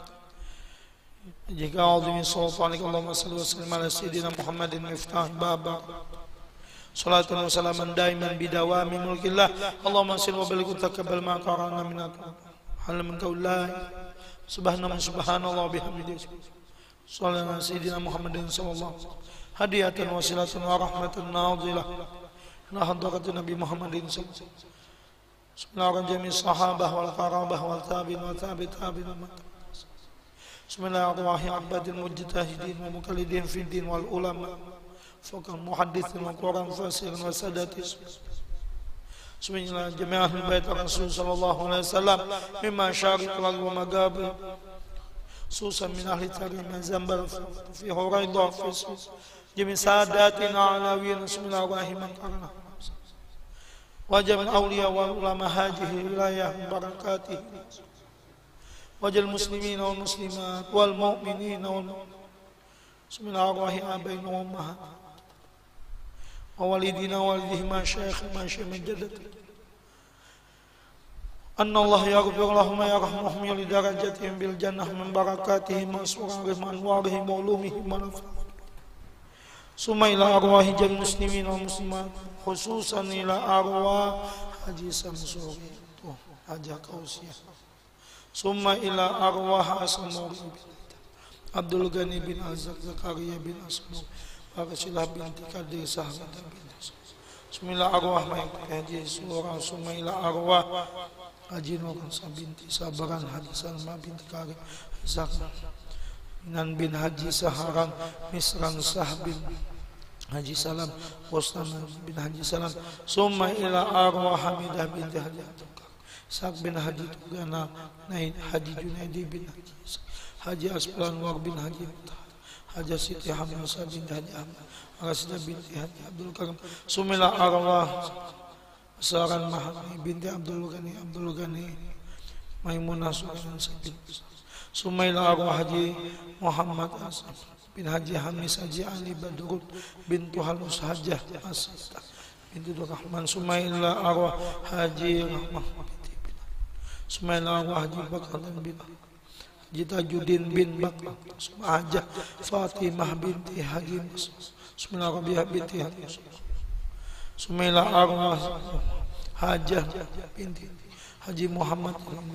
جيك أعوذ من سلطانك اللهم صل وسلم على سيدنا محمد مفتاح بابا صلاة وسلاما دائما بدوام ملك الله اللهم صل وبارك وتقبل ما قرانا منك حل من قول سبحان من سبحان الله بحمده صلى على سيدنا محمد صلى الله عليه وسلم هدية وسيلة ورحمة ناظلة إلى حضرة النبي محمد صلى الله عليه وسلم Bismillahirrahmanirrahim. Jami sahabah wal qarabah wal tabi'in wa tabi' tabi'in. Bismillahirrahmanirrahim. Abadil mujtahidin wa mukallidin fi din wal ulama. Faqih muhaddithin wa Quran fasirin wa sadatis. Bismillah jami'ah bait Rasul sallallahu alaihi wasallam mimma syariq wal magabir. Susan min ahli tarim zambar fi huraidah fi jami sadatina alawiyin. Bismillahirrahmanirrahim. Wajah awliya wal ulama hajihi wilayah barakatih. Wajah muslimin wal muslimat wal mu'minin wal bismillahirrahmanirrahim. Abain wa ummahat wa walidina wa walidihim ma syaikh ma syaikh min jaddat. Anna Allah yaghfir lahum wa yarhamuhum wa li darajatihim bil jannah min barakatihim wa surarihim wa anwarihim wa ulumihim wa nafa'ihim. Summa ila arwahi jal muslimin wa muslimat khususan ila arwah Haji Samsuri Haji Kausiah. Summa ila arwah Asmuri Abdul Ghani bin Azhar Zakaria bin Asmur Barasilah binti Qadir Sahbah bin Summa ila arwah Haji Surah. Summa ila arwah Haji Nursa binti Sabaran Haji Salma binti Karim Zakar Nan bin Haji Saharan Misran Sahbin Haji Salam Wasman bin Haji Salam. Summa ila arwah Hamidah binti Haji Sak bin Haji Tugana Naid Haji Junaidi bin Haji Haji Aslan War bin Haji Haji Siti Hamzah bin Haji Ahmad Rasida binti Haji Abdul Karim. Summa ila arwah Saran Mahani binti Abdul Ghani Abdul Ghani Maimunah Sultan Sabit. Summa ila arwah Haji Muhammad Asam bin Haji Hamis Haji Ali Badrul bintu Halus Hajah Asita bintu Rahman. Summa ila arwah Haji Rahmah binti bin Summa ila arwah Haji Bakar bin Haji Tajuddin bin Bakar. Summa Hajah Fatimah binti Haji Mas. Summa Rabiah binti Haji. Summa ila arwah Hajah binti Haji Muhammad bin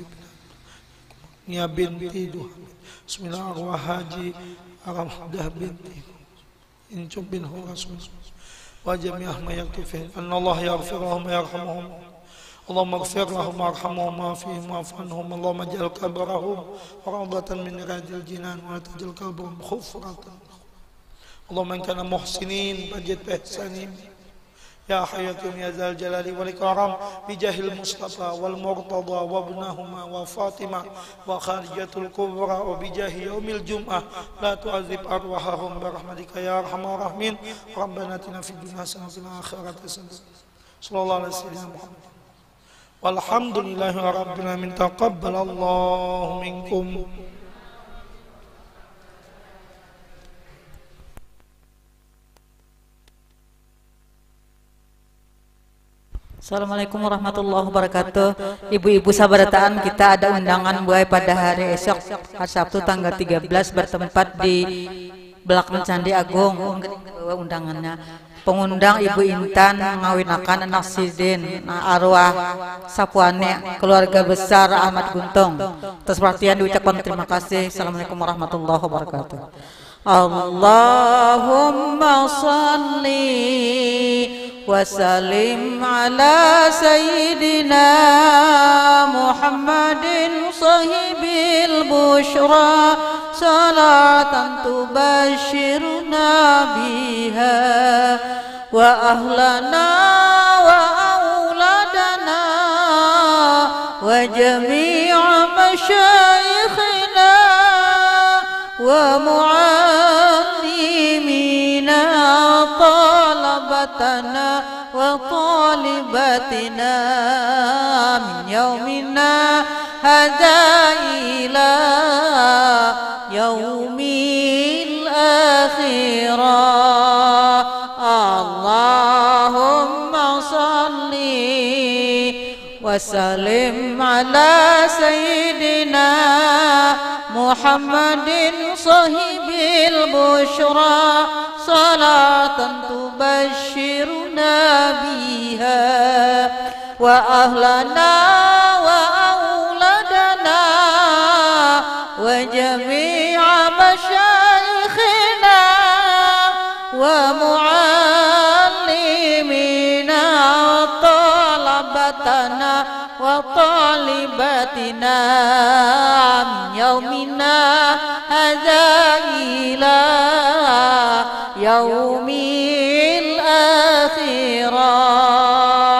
Nia binti Duhamid. Bismillah arwah Haji Aramdah binti Incub bin Huras wa jami'ah ma yaktufi. Anna Allah yaghfir lahum wa yarhamuhum. Allahumma ighfir lahum warhamhum wa fihim wa anhum. Allahumma ij'al qabrahum rawdatan min riyadil jinan wa taj'al qabrahum khufratan. Allahumma in kana muhsinin fajid bi ihsanihim ya hayyatu ya zal jalali wal ikram bi jahil mustafa wal murtada wa ibnahuma wa fatima wa kharijatul kubra wa bi jahi yaumil jum'ah la tu'azib arwahahum bi rahmatika ya arhamar rahimin. Rabbana atina fid dunya hasanatan wa fil akhirati hasanatan. Sallallahu alaihi wasallam Muhammad. Walhamdulillahi rabbil alamin. Taqabbalallahu minkum. Assalamualaikum warahmatullahi wabarakatuh. Ibu-ibu sabarataan, kita ada undangan buai pada hari esok, hari Sabtu tanggal tiga belas bertempat di belakang Candi Agung. Undangannya pengundang Ibu Intan mengawinakan anak Sidin arwah Sapuane keluarga besar Ahmad Guntung. Atas perhatian diucapkan terima kasih. Assalamualaikum warahmatullahi wabarakatuh. Allahumma salli wa sallim ala sayyidina Muhammadin sahibil bushra salatan tubashiruna biha wa ahlana wa auladana wa jami'a masyayikhina wa mu'allimina talabatana wa talibatina min yaumina hadha ila yaumil akhirah. Allahumma salli wa sallim ala sayyidina Muhammadin sahibil bushra salatan tubashiruna biha wa ahlana wa auladana wa jami'a masyayikhina wa mu'allimina wa talabatana wa talibatina min yaumina hadha ila yaumil akhirah.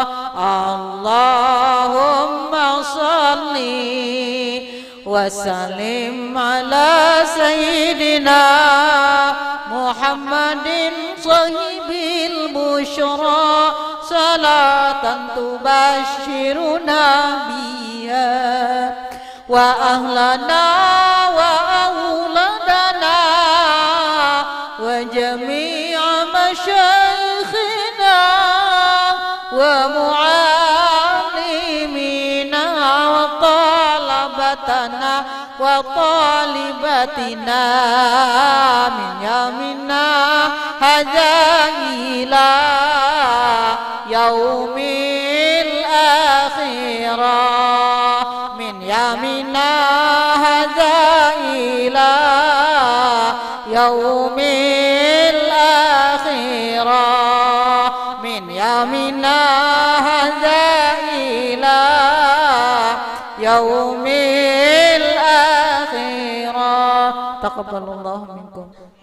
Allahumma salli wa sallim ala sayyidina Muhammadin sahibil bushra salatan tubashiruna biha wa ahlana wa auladana wa jami'a masyayikhina wa mu'allimina wa talabatana wa talibatina min yamina hadha ila yaumil akhirah min yamina hadha ila yaumil akhirah min yamina hadha ila yaumil akhirah. Taqabbalallahu minkum.